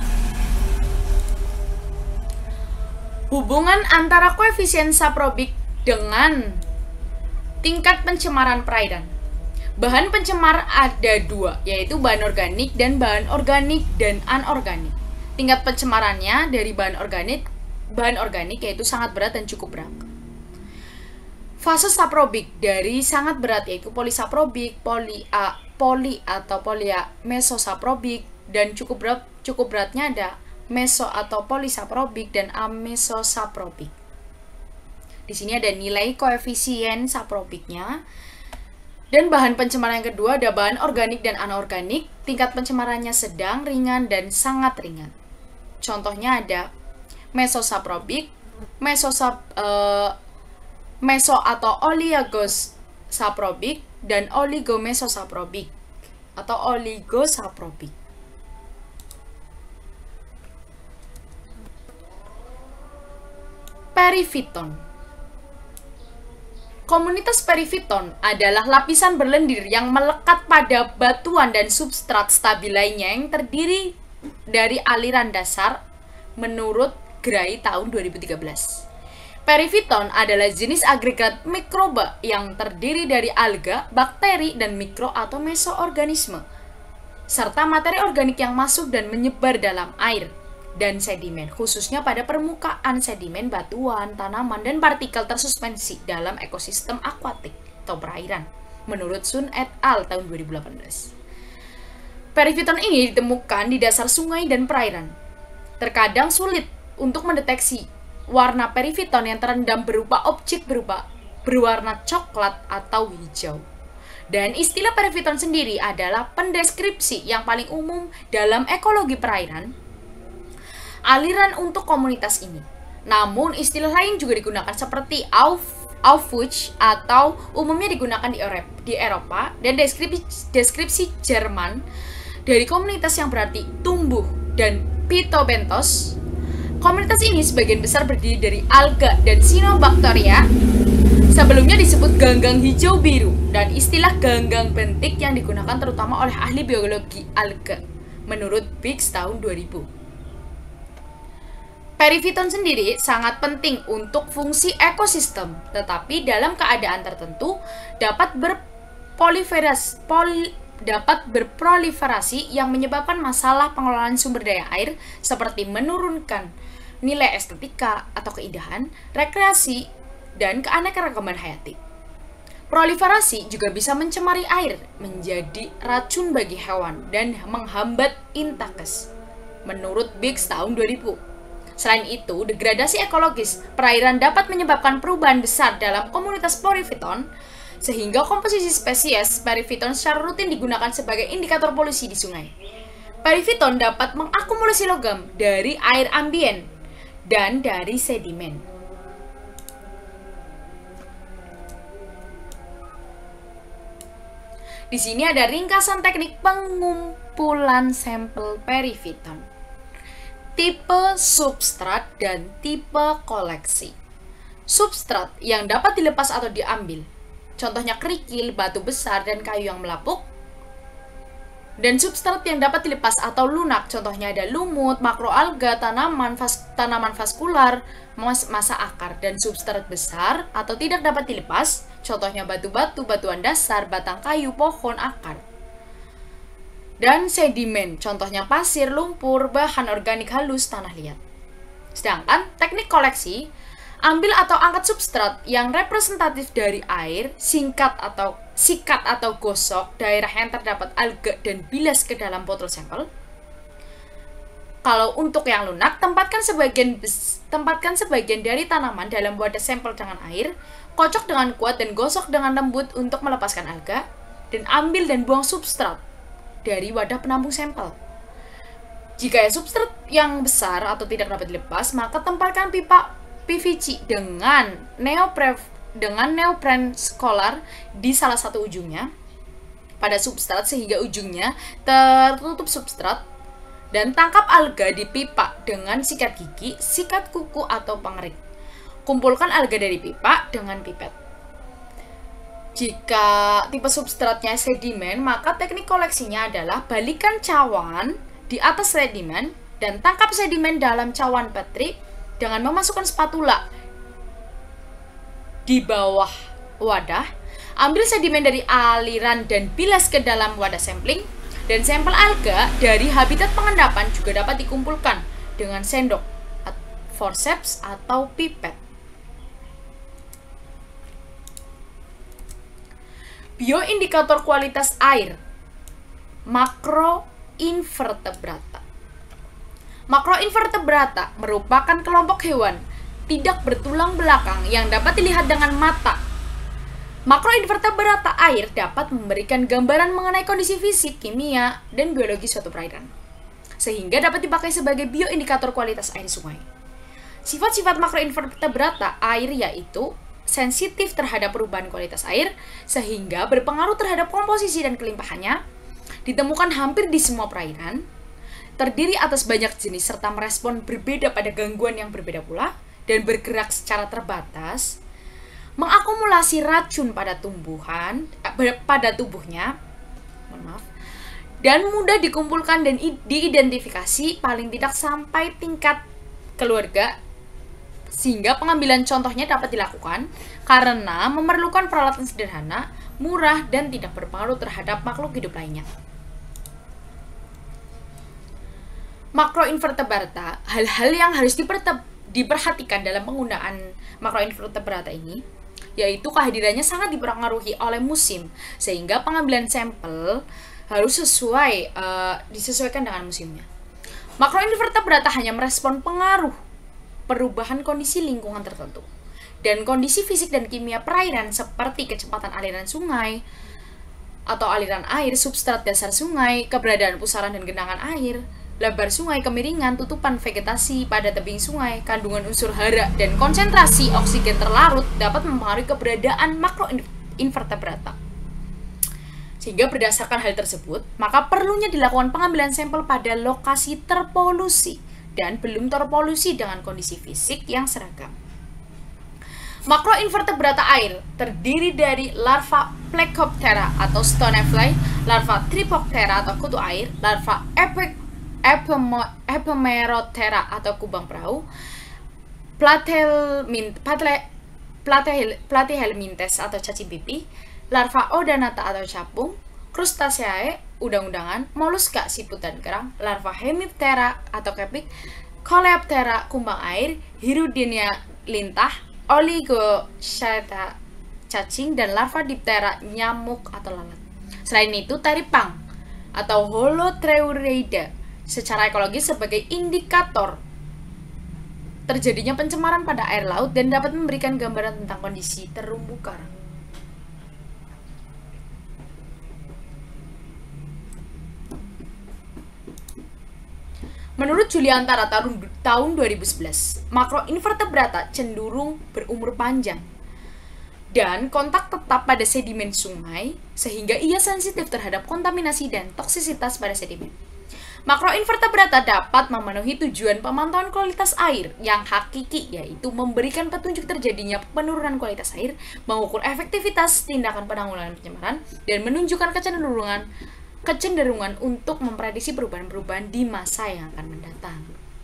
Hubungan antara koefisien saprobik dengan tingkat pencemaran perairan. Bahan pencemar ada dua, yaitu bahan organik dan anorganik. Tingkat pencemarannya dari bahan organik yaitu sangat berat dan cukup berat. Fase saprobik dari sangat berat yaitu polisaprobik, poli atau polia mesosaprobik, dan cukup beratnya ada meso atau polisaprobik dan amesosaprobik. Di sini ada nilai koefisien saprobiknya. Dan bahan pencemaran yang kedua ada bahan organik dan anorganik. Tingkat pencemarannya sedang, ringan, dan sangat ringan. Contohnya ada mesosaprobik, meso atau oligosaprobik, dan oligomesosaprobik atau oligosaprobik. Perifiton. Komunitas perifiton adalah lapisan berlendir yang melekat pada batuan dan substrat stabil lainnya yang terdiri dari aliran dasar menurut Gray tahun 2013. Perifiton adalah jenis agregat mikroba yang terdiri dari alga, bakteri, dan mikro atau mesoorganisme, serta materi organik yang masuk dan menyebar dalam air dan sedimen, khususnya pada permukaan sedimen, batuan, tanaman, dan partikel tersuspensi dalam ekosistem akuatik atau perairan, menurut Sun et al. Tahun 2018. Perifiton ini ditemukan di dasar sungai dan perairan. Terkadang sulit untuk mendeteksi warna perifiton yang terendam berupa objek berwarna coklat atau hijau. Dan istilah perifiton sendiri adalah pendeskripsi yang paling umum dalam ekologi perairan, aliran untuk komunitas ini. Namun istilah lain juga digunakan seperti Aufwuchs atau umumnya digunakan di Eropa dan deskripsi Jerman dari komunitas yang berarti tumbuh dan Phytobenthos. Komunitas ini sebagian besar berdiri dari alga dan Cyanobacteria. Sebelumnya disebut ganggang hijau biru dan istilah ganggang bentik yang digunakan terutama oleh ahli biologi alga menurut Biggs tahun 2000. Perifiton sendiri sangat penting untuk fungsi ekosistem, tetapi dalam keadaan tertentu dapat berproliferasi yang menyebabkan masalah pengelolaan sumber daya air seperti menurunkan nilai estetika atau keindahan, rekreasi, dan keanekaragaman hayati. Proliferasi juga bisa mencemari air, menjadi racun bagi hewan, dan menghambat intakes, menurut Biggs tahun 2000. Selain itu, degradasi ekologis perairan dapat menyebabkan perubahan besar dalam komunitas perifiton, sehingga komposisi spesies perifiton secara rutin digunakan sebagai indikator polusi di sungai. Perifiton dapat mengakumulasi logam dari air ambien dan dari sedimen. Di sini ada ringkasan teknik pengumpulan sampel perifiton. Tipe substrat dan tipe koleksi. Substrat yang dapat dilepas atau diambil, contohnya kerikil, batu besar, dan kayu yang melapuk. Dan substrat yang dapat dilepas atau lunak, contohnya ada lumut, makroalga, tanaman vaskular, massa akar. Dan substrat besar atau tidak dapat dilepas, contohnya batu-batu, batuan dasar, batang kayu, pohon, akar. Dan sedimen, contohnya pasir, lumpur, bahan organik halus, tanah liat. Sedangkan teknik koleksi, ambil atau angkat substrat yang representatif dari air, sikat atau gosok daerah yang terdapat alga dan bilas ke dalam botol sampel. Kalau untuk yang lunak, tempatkan sebagian dari tanaman dalam wadah sampel dengan air, kocok dengan kuat dan gosok dengan lembut untuk melepaskan alga, dan ambil dan buang substrat dari wadah penampung sampel. Jika substrat yang besar atau tidak dapat dilepas, maka tempatkan pipa PVC dengan neopren skolar di salah satu ujungnya pada substrat sehingga ujungnya tertutup substrat, dan tangkap alga di pipa dengan sikat gigi, sikat kuku atau pengerik. Kumpulkan alga dari pipa dengan pipet. Jika tipe substratnya sedimen, maka teknik koleksinya adalah balikan cawan di atas sedimen dan tangkap sedimen dalam cawan petri dengan memasukkan spatula di bawah wadah. Ambil sedimen dari aliran dan bilas ke dalam wadah sampling, dan sampel alga dari habitat pengendapan juga dapat dikumpulkan dengan sendok, forceps atau pipet. Bioindikator kualitas air. Makroinvertebrata. Makroinvertebrata merupakan kelompok hewan tidak bertulang belakang yang dapat dilihat dengan mata. Makroinvertebrata air dapat memberikan gambaran mengenai kondisi fisik, kimia, dan biologi suatu perairan, sehingga dapat dipakai sebagai bioindikator kualitas air sungai. Sifat-sifat makroinvertebrata air yaitu sensitif terhadap perubahan kualitas air, sehingga berpengaruh terhadap komposisi dan kelimpahannya, ditemukan hampir di semua perairan, terdiri atas banyak jenis serta merespon berbeda pada gangguan yang berbeda pula, dan bergerak secara terbatas, mengakumulasi racun pada tubuhnya, dan mudah dikumpulkan dan diidentifikasi paling tidak sampai tingkat keluarga, sehingga pengambilan contohnya dapat dilakukan karena memerlukan peralatan sederhana, murah, dan tidak berpengaruh terhadap makhluk hidup lainnya. Makroinvertebrata, hal-hal yang harus diperhatikan dalam penggunaan makroinvertebrata ini, yaitu kehadirannya sangat dipengaruhi oleh musim, sehingga pengambilan sampel harus disesuaikan dengan musimnya. Makroinvertebrata hanya merespon pengaruh perubahan kondisi lingkungan tertentu, dan kondisi fisik dan kimia perairan seperti kecepatan aliran sungai, atau aliran air, substrat dasar sungai, keberadaan pusaran dan genangan air, lebar sungai, kemiringan, tutupan vegetasi pada tebing sungai, kandungan unsur hara, dan konsentrasi oksigen terlarut dapat mempengaruhi keberadaan makroinvertebrata. Sehingga berdasarkan hal tersebut, maka perlunya dilakukan pengambilan sampel pada lokasi terpolusi dan belum terpolusi dengan kondisi fisik yang seragam. Makroinvertebrata air terdiri dari larva Plecoptera atau stonefly, larva Tripoptera atau kutu air, larva Epemerotera atau kubang perahu, Platyhelminthes atau cacing pipi, larva Odanata atau capung, Crustaceae, udang-undangan, moluska, siput dan kerang, larva Hemiptera atau kepik, Coleoptera, kumbang air, Hirudinea lintah, Oligochaeta, cacing, dan larva Diptera, nyamuk atau lalat. Selain itu, taripang atau Holotreureida secara ekologis sebagai indikator terjadinya pencemaran pada air laut dan dapat memberikan gambaran tentang kondisi terumbu karang. Menurut Juliantara tahun 2011, makroinvertebrata cenderung berumur panjang dan kontak tetap pada sedimen sungai sehingga ia sensitif terhadap kontaminasi dan toksisitas pada sedimen. Makroinvertebrata dapat memenuhi tujuan pemantauan kualitas air yang hakiki, yaitu memberikan petunjuk terjadinya penurunan kualitas air, mengukur efektivitas tindakan penanggulangan pencemaran, dan menunjukkan kecenderungan untuk memprediksi perubahan-perubahan di masa yang akan mendatang.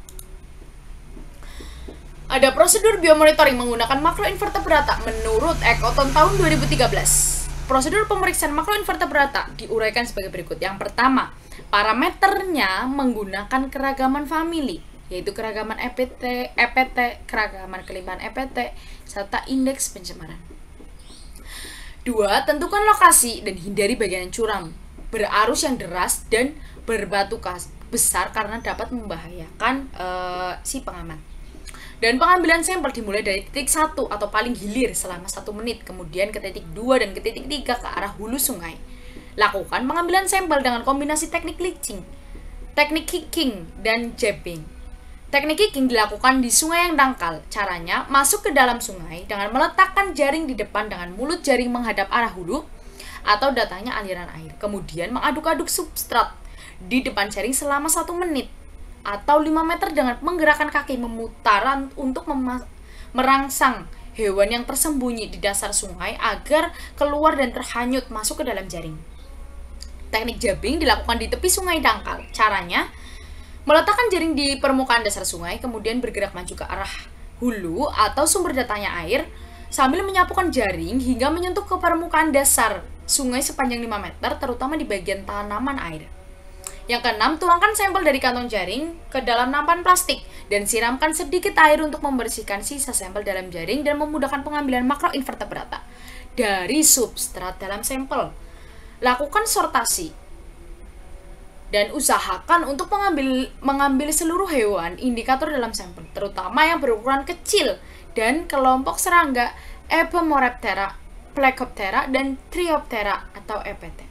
Ada prosedur biomonitoring menggunakan makroinvertebrata menurut Ekoton tahun 2013. Prosedur pemeriksaan makroinvertebrata diuraikan sebagai berikut. Yang pertama, parameternya menggunakan keragaman famili, yaitu keragaman EPT, keragaman kelimpahan EPT, serta indeks pencemaran. 2. Tentukan lokasi dan hindari bagian curam, berarus yang deras, dan berbatu besar karena dapat membahayakan si pengamat. Dan pengambilan sampel dimulai dari titik 1 atau paling hilir selama 1 menit, kemudian ke titik 2 dan ke titik 3 ke arah hulu sungai. Lakukan pengambilan sampel dengan kombinasi teknik leaching, teknik kicking, dan jabbing. Teknik kicking dilakukan di sungai yang dangkal. Caranya, masuk ke dalam sungai dengan meletakkan jaring di depan dengan mulut jaring menghadap arah hulu atau datangnya aliran air. Kemudian mengaduk-aduk substrat di depan jaring selama 1 menit atau 5 meter dengan menggerakkan kaki memutaran untuk merangsang hewan yang tersembunyi di dasar sungai agar keluar dan terhanyut masuk ke dalam jaring. Teknik jabbing dilakukan di tepi sungai dangkal. Caranya, meletakkan jaring di permukaan dasar sungai, kemudian bergerak maju ke arah hulu atau sumber datangnya air, sambil menyapukan jaring hingga menyentuh ke permukaan dasar sungai sepanjang 5 meter, terutama di bagian tanaman air. Yang keenam, tuangkan sampel dari kantong jaring ke dalam nampan plastik dan siramkan sedikit air untuk membersihkan sisa sampel dalam jaring dan memudahkan pengambilan makroinvertebrata dari substrat dalam sampel. Lakukan sortasi dan usahakan untuk mengambil seluruh hewan indikator dalam sampel, terutama yang berukuran kecil dan kelompok serangga Epemoreptera, Plecoptera, dan Trioptera atau EPT.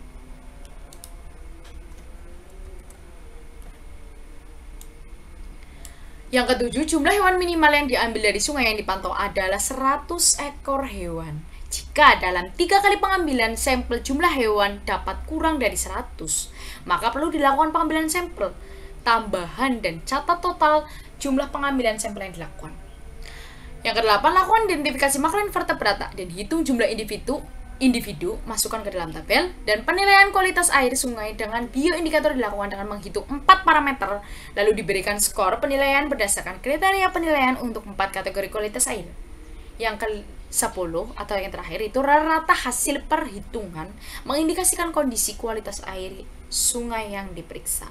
Yang ketujuh, jumlah hewan minimal yang diambil dari sungai yang dipantau adalah 100 ekor hewan. Jika dalam 3 kali pengambilan sampel jumlah hewan dapat kurang dari 100, maka perlu dilakukan pengambilan sampel tambahan dan catat total jumlah pengambilan sampel yang dilakukan. Yang kedelapan, lakukan identifikasi makroinvertebrata dan hitung jumlah individu, masukkan ke dalam tabel, dan penilaian kualitas air sungai dengan bioindikator dilakukan dengan menghitung 4 parameter, lalu diberikan skor penilaian berdasarkan kriteria penilaian untuk 4 kategori kualitas air. Yang ke-10 atau yang terakhir itu rata hasil perhitungan mengindikasikan kondisi kualitas air sungai yang diperiksa.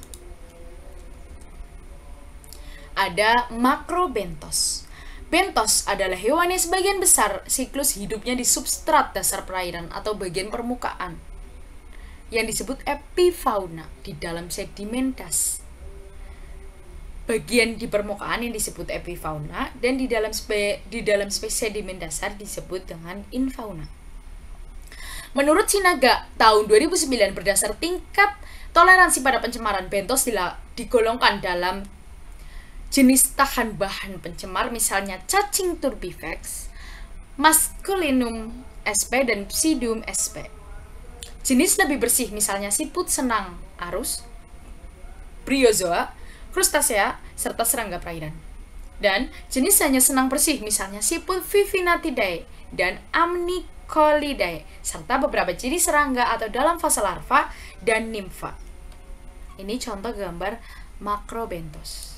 Ada makrobentos. Bentos adalah hewan yang sebagian besar siklus hidupnya di substrat dasar perairan atau bagian permukaan yang disebut epifauna di dalam sedimen das. Bagian di permukaan yang disebut epifauna dan di dalam spesies sedimen dasar disebut dengan infauna. Menurut Sinaga tahun 2009, berdasar tingkat toleransi pada pencemaran, bentos digolongkan dalam jenis tahan bahan pencemar, misalnya cacing turbifex, Masculinum sp, dan Psidium sp. Jenis lebih bersih misalnya siput senang arus, Bryozoa, Crustacea, serta serangga perairan. Dan jenis hanya senang bersih misalnya siput Vivinatidae dan Amnicolidae, serta beberapa jenis serangga atau dalam fase larva dan nimfa. Ini contoh gambar makrobentos.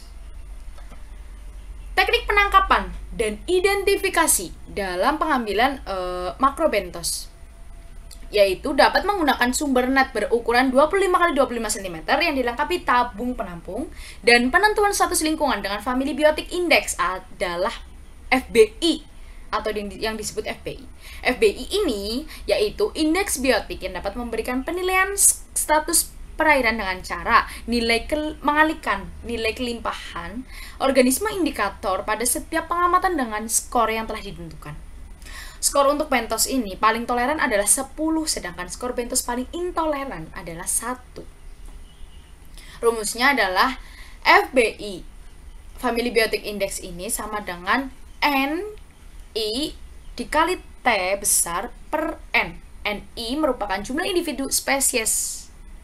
Teknik penangkapan dan identifikasi dalam pengambilan makrobentos, yaitu dapat menggunakan sumber net berukuran 25x25 cm yang dilengkapi tabung penampung, dan penentuan status lingkungan dengan Family Biotic Index adalah FBI atau yang disebut FBI. FBI ini yaitu indeks biotik yang dapat memberikan penilaian status perairan dengan cara mengalihkan nilai kelimpahan organisme indikator pada setiap pengamatan dengan skor yang telah ditentukan. Skor untuk bentos ini paling toleran adalah 10, sedangkan skor bentos paling intoleran adalah 1. Rumusnya adalah FBI, Family Biotic Index ini sama dengan NI dikali T besar per N. NI merupakan jumlah individu spesies,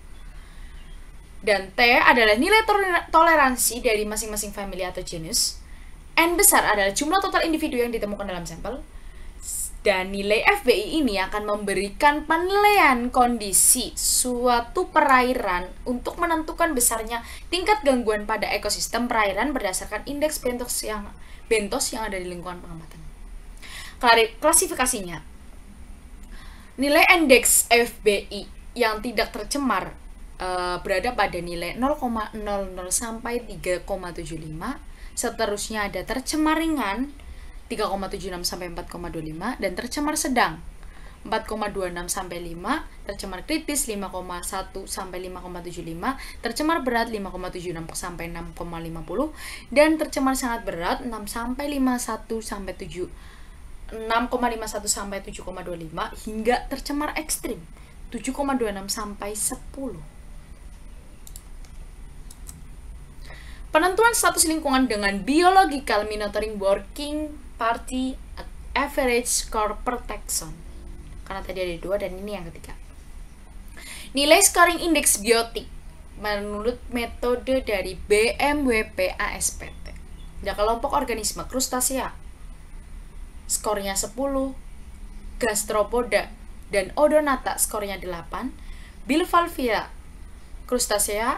dan T adalah nilai toleransi dari masing-masing family atau genus. N besar adalah jumlah total individu yang ditemukan dalam sampel. Dan nilai FBI ini akan memberikan penilaian kondisi suatu perairan untuk menentukan besarnya tingkat gangguan pada ekosistem perairan berdasarkan indeks bentos yang ada di lingkungan pengamatan. Klasifikasinya, nilai indeks FBI yang tidak tercemar berada pada nilai 0,00 sampai 3,75. Seterusnya ada tercemar ringan 3,76 sampai 4,25, dan tercemar sedang 4,26 sampai 5, tercemar kritis 5,1 sampai 5,75, tercemar berat 5,76 sampai 6,50, dan tercemar sangat berat 6 sampai 51 sampai 7 6,51 sampai 7,25, hingga tercemar ekstrim 7,26 sampai 10. Penentuan status lingkungan dengan Biological Monitoring Working Party Average Score per Taxon. Karena tadi ada 2 dan ini yang ketiga. Nilai scoring indeks biotik menurut metode dari BMWP ASPT. Pada kelompok organisme Crustacea, skornya 10, Gastropoda dan Odonata skornya 8, Bivalvia, Crustacea,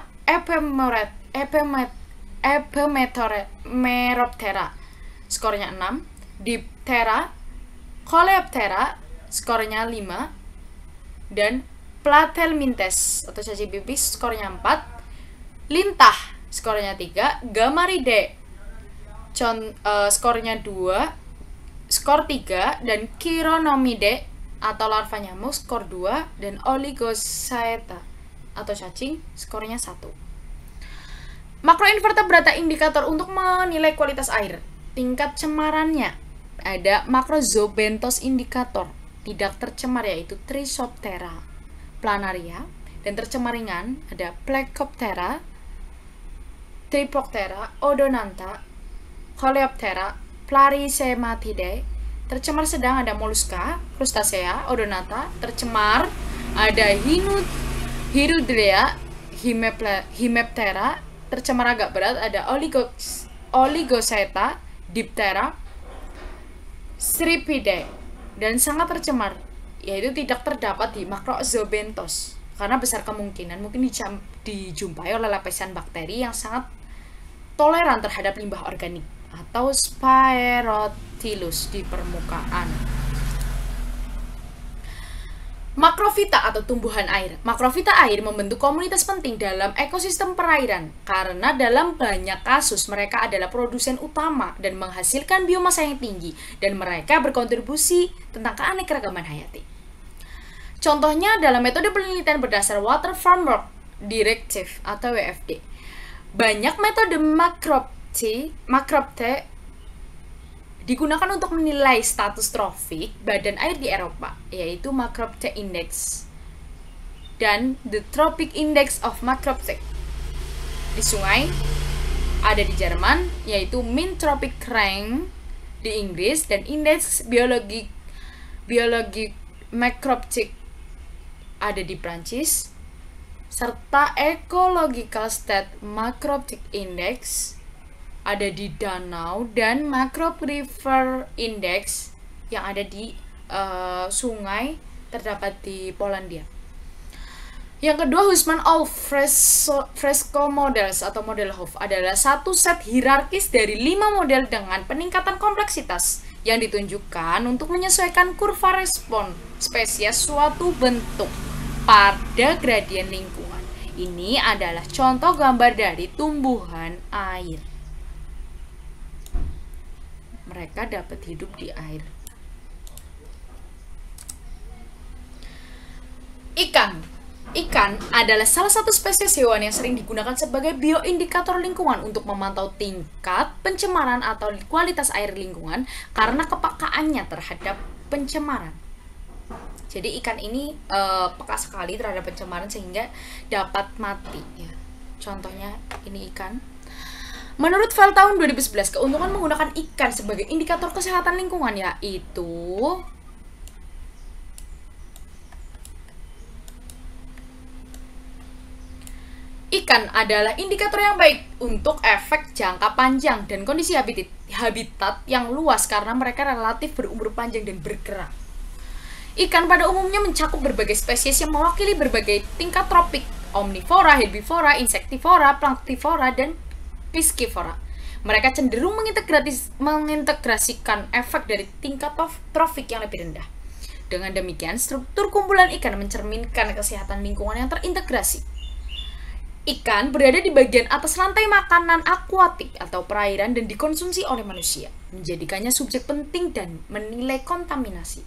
Epemeroptera skornya 6, Diptera, Coleoptera skornya 5, dan Platelmintes atau cacing pipis skornya 4, Lintah skornya 3, Gamaridae skornya 2, skor 3, dan Chironomidae atau larva nyamuk skor 2, dan Oligochaeta atau cacing skornya 1. Makroinvertebrata indikator untuk menilai kualitas air. Tingkat cemarannya ada makrozobentos indikator tidak tercemar yaitu Trisoptera planaria, dan tercemar ringan ada Plecoptera, Triplophthora, Odonata, Coleoptera, Plarisematidae. Tercemar sedang ada Mollusca, Crustacea, Odonata. Tercemar ada Hirudria, Hemiptera. Tercemar agak berat ada Oligochaeta, Diptera, Syrphidae. Dan sangat tercemar yaitu tidak terdapat di makrozobentos karena besar kemungkinan mungkin dijumpai oleh lapisan bakteri yang sangat toleran terhadap limbah organik atau Sphaerothilus di permukaan. Makrofita atau tumbuhan air. Makrofita air membentuk komunitas penting dalam ekosistem perairan karena dalam banyak kasus mereka adalah produsen utama dan menghasilkan biomasa yang tinggi, dan mereka berkontribusi tentang keanekaragaman hayati. Contohnya dalam metode penelitian berdasar Water Framework Directive atau WFD. Banyak metode makropte digunakan untuk menilai status trofik badan air di Eropa, yaitu Macroptec Index dan the Trophic Index of Macroptec. Di sungai ada di Jerman, yaitu Min Trophic Rank di Inggris, dan indeks biologi Macroptec ada di Prancis, serta Ecological State Macroptec Index ada di Danau, dan Macrop River Index yang ada di sungai terdapat di Polandia. Yang kedua, Huysman-Olff Fresco Models atau model Hoff adalah satu set hierarkis dari 5 model dengan peningkatan kompleksitas yang ditunjukkan untuk menyesuaikan kurva respon spesies suatu bentuk pada gradien lingkungan. Ini adalah contoh gambar dari tumbuhan air. Mereka dapat hidup di air. Ikan adalah salah satu spesies hewan yang sering digunakan sebagai bioindikator lingkungan untuk memantau tingkat pencemaran atau kualitas air lingkungan karena kepekaannya terhadap pencemaran. Jadi ikan ini peka sekali terhadap pencemaran sehingga dapat mati. Ya. Contohnya ini ikan. Menurut file tahun 2011, keuntungan menggunakan ikan sebagai indikator kesehatan lingkungan yaitu ikan adalah indikator yang baik untuk efek jangka panjang dan kondisi habitat yang luas karena mereka relatif berumur panjang dan bergerak. Ikan pada umumnya mencakup berbagai spesies yang mewakili berbagai tingkat tropik, omnivora, herbivora, insektivora, planktivora, dan piscivora. Mereka cenderung mengintegrasikan efek dari tingkat trofik yang lebih rendah. Dengan demikian, struktur kumpulan ikan mencerminkan kesehatan lingkungan yang terintegrasi. Ikan berada di bagian atas rantai makanan akuatik atau perairan dan dikonsumsi oleh manusia, menjadikannya subjek penting dalam menilai kontaminasi.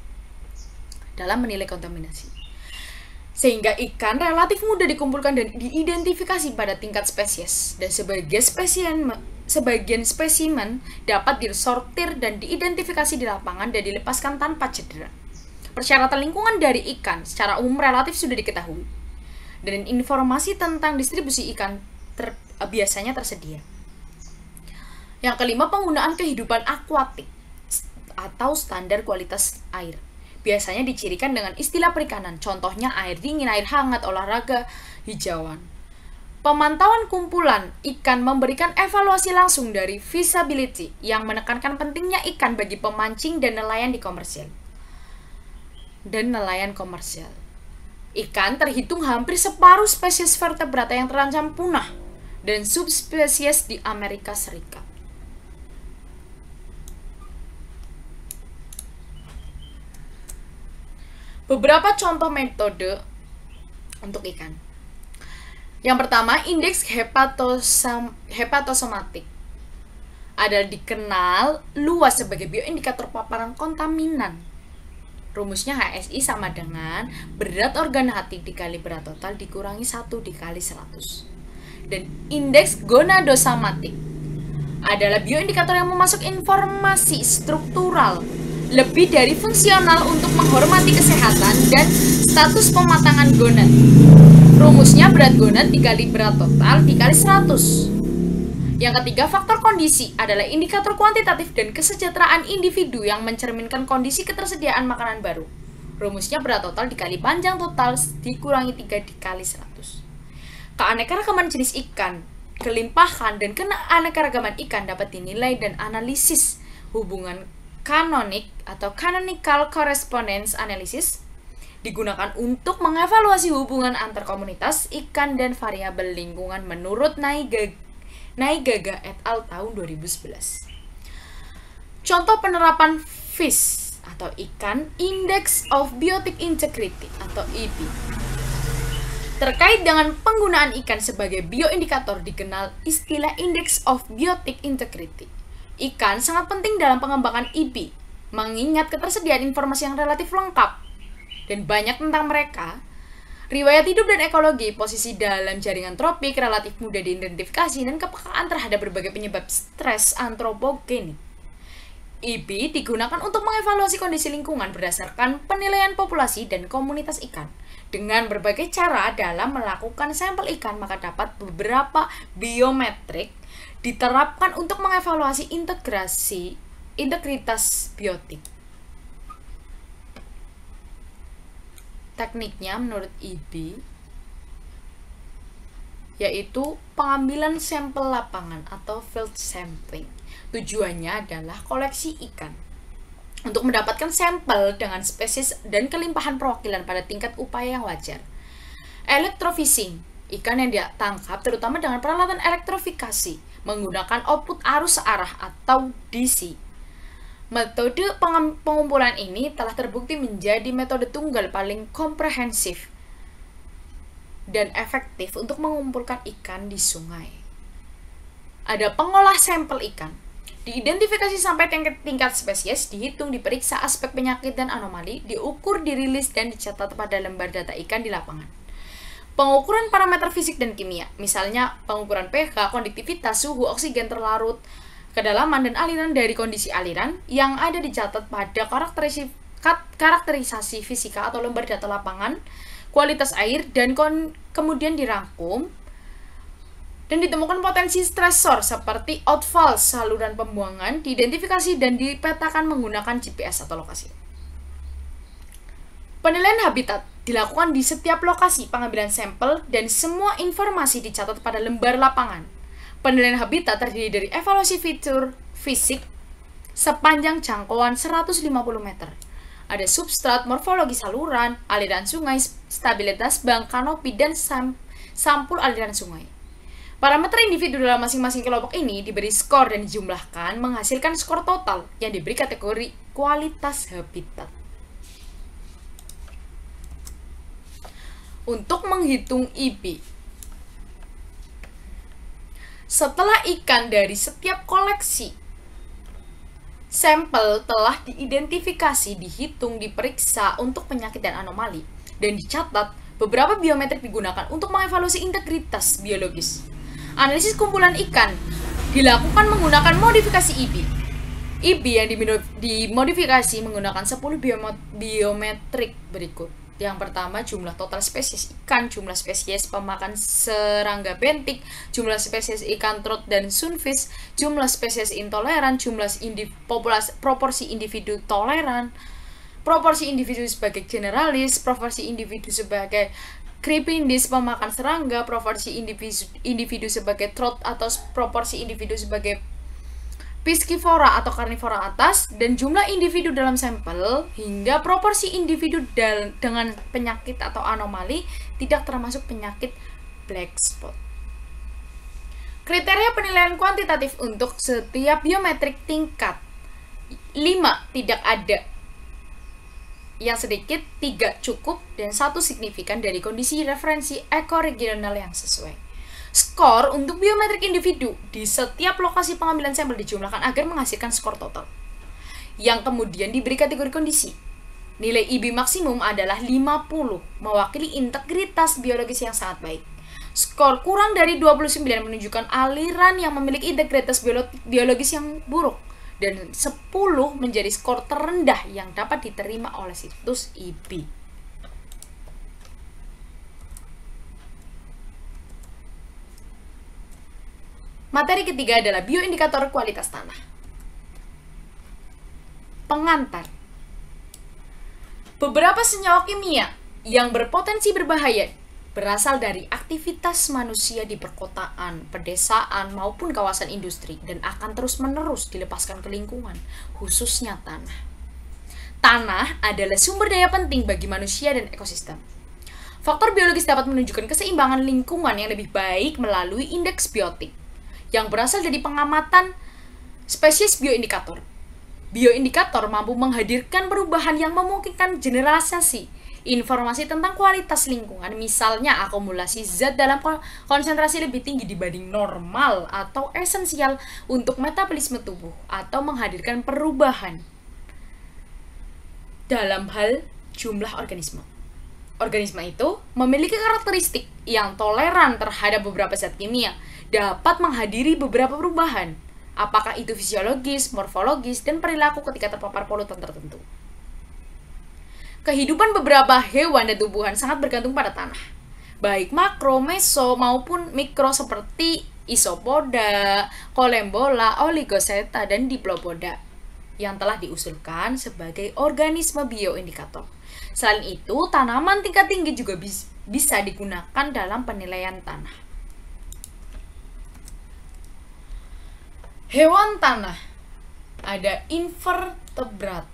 Sehingga ikan relatif mudah dikumpulkan dan diidentifikasi pada tingkat spesies, dan sebagian spesimen dapat disortir dan diidentifikasi di lapangan dan dilepaskan tanpa cedera. Persyaratan lingkungan dari ikan secara umum relatif sudah diketahui, dan informasi tentang distribusi ikan biasanya tersedia. Yang kelima, penggunaan kehidupan akuatik atau standar kualitas air. Biasanya dicirikan dengan istilah perikanan, contohnya air dingin, air hangat, olahraga, hijauan. Pemantauan kumpulan ikan memberikan evaluasi langsung dari feasibility yang menekankan pentingnya ikan bagi pemancing dan nelayan komersial. Ikan terhitung hampir separuh spesies vertebrata yang terancam punah dan subspesies di Amerika Serikat. Beberapa contoh metode untuk ikan. Yang pertama, indeks hepatosomatik adalah dikenal luas sebagai bioindikator paparan kontaminan. Rumusnya HSI sama dengan berat organ hati dikali berat total dikurangi 1 dikali 100. Dan indeks gonadosomatik adalah bioindikator yang memasuk informasi struktural lebih dari fungsional untuk menghormati kesehatan dan status pematangan gonad. Rumusnya berat gonad dikali berat total dikali 100. Yang ketiga, faktor kondisi adalah indikator kuantitatif dan kesejahteraan individu yang mencerminkan kondisi ketersediaan makanan baru. Rumusnya berat total dikali panjang total dikurangi 3 dikali 100. Keanekaragaman jenis ikan, kelimpahan, dan keanekaragaman ikan dapat dinilai dan analisis hubungan kanonik atau canonical correspondence analysis digunakan untuk mengevaluasi hubungan antar komunitas ikan dan variabel lingkungan menurut Naigaga et al. Tahun 2011. Contoh penerapan FIS atau ikan Index of Biotic Integrity atau IP. Terkait dengan penggunaan ikan sebagai bioindikator dikenal istilah Index of Biotic Integrity. Ikan sangat penting dalam pengembangan IP, mengingat ketersediaan informasi yang relatif lengkap dan banyak tentang mereka. Riwayat hidup dan ekologi, posisi dalam jaringan tropik, relatif mudah diidentifikasi, dan kepekaan terhadap berbagai penyebab stres antropogenik. IB digunakan untuk mengevaluasi kondisi lingkungan berdasarkan penilaian populasi dan komunitas ikan. Dengan berbagai cara dalam melakukan sampel ikan, maka dapat beberapa biometrik diterapkan untuk mengevaluasi integritas biotik. Tekniknya menurut IB yaitu pengambilan sampel lapangan atau field sampling. Tujuannya adalah koleksi ikan untuk mendapatkan sampel dengan spesies dan kelimpahan perwakilan pada tingkat upaya yang wajar. Electrofishing, ikan yang ditangkap terutama dengan peralatan elektrifikasi menggunakan output arus searah atau DC. Metode pengumpulan ini telah terbukti menjadi metode tunggal paling komprehensif dan efektif untuk mengumpulkan ikan di sungai. Ada pengolah sampel ikan. Diidentifikasi sampai tingkat spesies, dihitung, diperiksa aspek penyakit dan anomali, diukur, dirilis, dan dicatat pada lembar data ikan di lapangan. Pengukuran parameter fisik dan kimia, misalnya pengukuran pH, konduktivitas, suhu, oksigen terlarut, kedalaman, dan aliran dari kondisi aliran yang ada dicatat pada karakterisasi fisika atau lembar data lapangan, kualitas air, dan kemudian dirangkum dan ditemukan potensi stresor seperti outfall saluran pembuangan, diidentifikasi dan dipetakan menggunakan GPS atau lokasi. Penilaian habitat dilakukan di setiap lokasi pengambilan sampel dan semua informasi dicatat pada lembar lapangan. Penilaian habitat terdiri dari evaluasi fitur fisik sepanjang jangkauan 150 meter. Ada substrat, morfologi saluran, aliran sungai, stabilitas bank, kanopi, dan sampul aliran sungai. Parameter individu dalam masing-masing kelompok ini diberi skor dan dijumlahkan menghasilkan skor total yang diberi kategori kualitas habitat. Untuk menghitung IB, setelah ikan dari setiap koleksi sampel telah diidentifikasi, dihitung, diperiksa untuk penyakit dan anomali, dan dicatat, beberapa biometrik digunakan untuk mengevaluasi integritas biologis. Analisis kumpulan ikan dilakukan menggunakan modifikasi IB. IB yang dimodifikasi menggunakan 10 biometrik berikut. Yang pertama, jumlah total spesies ikan, jumlah spesies pemakan serangga bentik, jumlah spesies ikan trout dan sunfish, jumlah spesies intoleran, jumlah proporsi individu toleran, proporsi individu sebagai generalis, proporsi individu sebagai creepindis pemakan serangga, proporsi individu sebagai trout atau proporsi individu sebagai piscivora atau karnivora atas, dan jumlah individu dalam sampel hingga proporsi individu dengan penyakit atau anomali tidak termasuk penyakit black spot. Kriteria penilaian kuantitatif untuk setiap biometrik tingkat 5 tidak ada, yang sedikit 3 cukup, dan 1 signifikan dari kondisi referensi ekoregional yang sesuai. Skor untuk biometrik individu di setiap lokasi pengambilan sampel dijumlahkan agar menghasilkan skor total, yang kemudian diberi kategori kondisi. Nilai IB maksimum adalah 50, mewakili integritas biologis yang sangat baik. Skor kurang dari 29 menunjukkan aliran yang memiliki integritas biologis yang buruk, dan 10 menjadi skor terendah yang dapat diterima oleh situs IB. Materi ketiga adalah bioindikator kualitas tanah. Pengantar. Beberapa senyawa kimia yang berpotensi berbahaya berasal dari aktivitas manusia di perkotaan, pedesaan, maupun kawasan industri dan akan terus-menerus dilepaskan ke lingkungan, khususnya tanah. Tanah adalah sumber daya penting bagi manusia dan ekosistem. Faktor biologis dapat menunjukkan keseimbangan lingkungan yang lebih baik melalui indeks biotik, yang berasal dari pengamatan spesies bioindikator. Bioindikator mampu menghadirkan perubahan yang memungkinkan generalisasi informasi tentang kualitas lingkungan, misalnya akumulasi zat dalam konsentrasi lebih tinggi dibanding normal atau esensial untuk metabolisme tubuh, atau menghadirkan perubahan dalam hal jumlah organisme. Organisme itu memiliki karakteristik yang toleran terhadap beberapa zat kimia, dapat menghadiri beberapa perubahan, apakah itu fisiologis, morfologis, dan perilaku ketika terpapar polutan tertentu. Kehidupan beberapa hewan dan tumbuhan sangat bergantung pada tanah, baik makro, meso, maupun mikro seperti Isopoda, Colembola, Oligoseta, dan Diplopoda yang telah diusulkan sebagai organisme bioindikator. Selain itu, tanaman tingkat tinggi juga bisa digunakan dalam penilaian tanah. Hewan tanah ada invertebrata.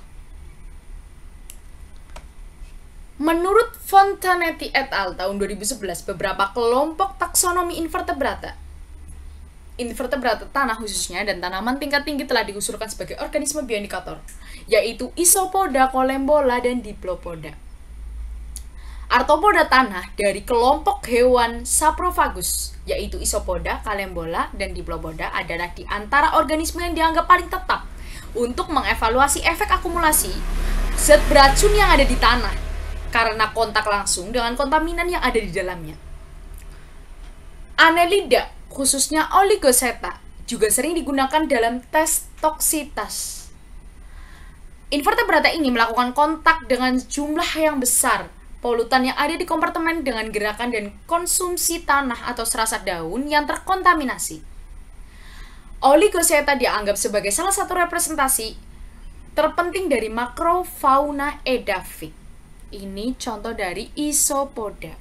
Menurut Fontanetti et al. Tahun 2011, beberapa kelompok taksonomi invertebrata tanah khususnya dan tanaman tingkat tinggi telah diusulkan sebagai organisme bioindikator, yaitu Isopoda, Colembola, dan Diplopoda. Arthropoda tanah dari kelompok hewan Saprophagus, yaitu Isopoda, Colembola, dan Diplopoda adalah di antara organisme yang dianggap paling tetap untuk mengevaluasi efek akumulasi zat beracun yang ada di tanah karena kontak langsung dengan kontaminan yang ada di dalamnya. Annelida, khususnya Oligoseta, juga sering digunakan dalam tes toksitas. Invertebrata ini melakukan kontak dengan jumlah yang besar polutan yang ada di kompartemen dengan gerakan dan konsumsi tanah atau serasa daun yang terkontaminasi. Oligoseta dianggap sebagai salah satu representasi terpenting dari makrofauna edafik. Ini contoh dari Isopoda.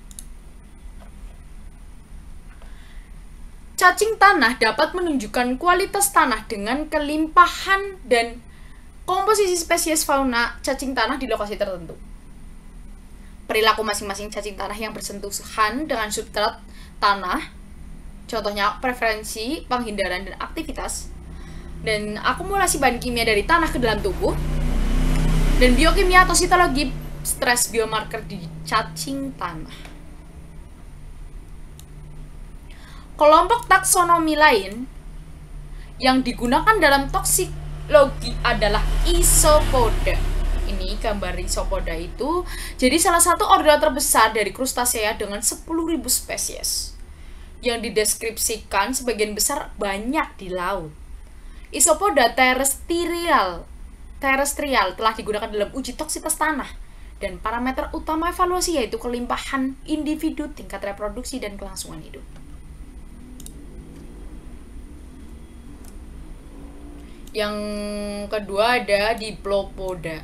Cacing tanah dapat menunjukkan kualitas tanah dengan kelimpahan dan komposisi spesies fauna cacing tanah di lokasi tertentu. Perilaku masing-masing cacing tanah yang bersentuhan dengan substrat tanah, contohnya preferensi, penghindaran, dan aktivitas, dan akumulasi bahan kimia dari tanah ke dalam tubuh, dan biokimia atau sitologi stres biomarker di cacing tanah. Kelompok taksonomi lain yang digunakan dalam toksikologi adalah Isopoda. Ini gambar Isopoda itu jadi salah satu ordo terbesar dari krustasea dengan 10.000 spesies yang dideskripsikan sebagian besar banyak di laut. Isopoda terestrial telah digunakan dalam uji toksitas tanah dan parameter utama evaluasi yaitu kelimpahan individu, tingkat reproduksi, dan kelangsungan hidup. Yang kedua ada Diplopoda.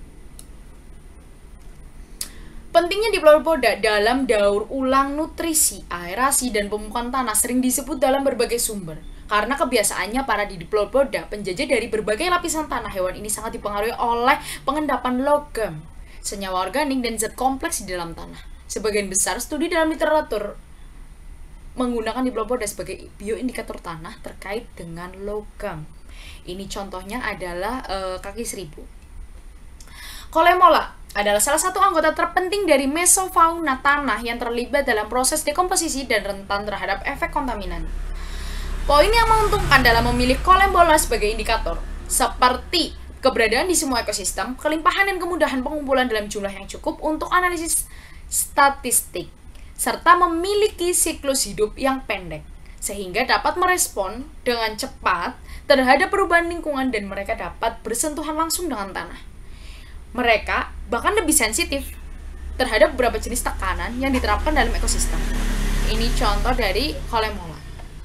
Pentingnya Diplopoda dalam daur ulang nutrisi, aerasi, dan pemupukan tanah sering disebut dalam berbagai sumber. Karena kebiasaannya para Diplopoda penjajah dari berbagai lapisan tanah, hewan ini sangat dipengaruhi oleh pengendapan logam, senyawa organik, dan zat kompleks di dalam tanah. Sebagian besar studi dalam literatur menggunakan Diplopoda sebagai bioindikator tanah terkait dengan logam. Ini contohnya adalah kaki seribu. Colembola adalah salah satu anggota terpenting dari mesofauna tanah yang terlibat dalam proses dekomposisi dan rentan terhadap efek kontaminan. Poin yang menguntungkan dalam memilih Colembola sebagai indikator, seperti keberadaan di semua ekosistem, kelimpahan dan kemudahan pengumpulan dalam jumlah yang cukup untuk analisis statistik, serta memiliki siklus hidup yang pendek, sehingga dapat merespon dengan cepat terhadap perubahan lingkungan dan mereka dapat bersentuhan langsung dengan tanah. Mereka bahkan lebih sensitif terhadap beberapa jenis tekanan yang diterapkan dalam ekosistem. Ini contoh dari Colembola.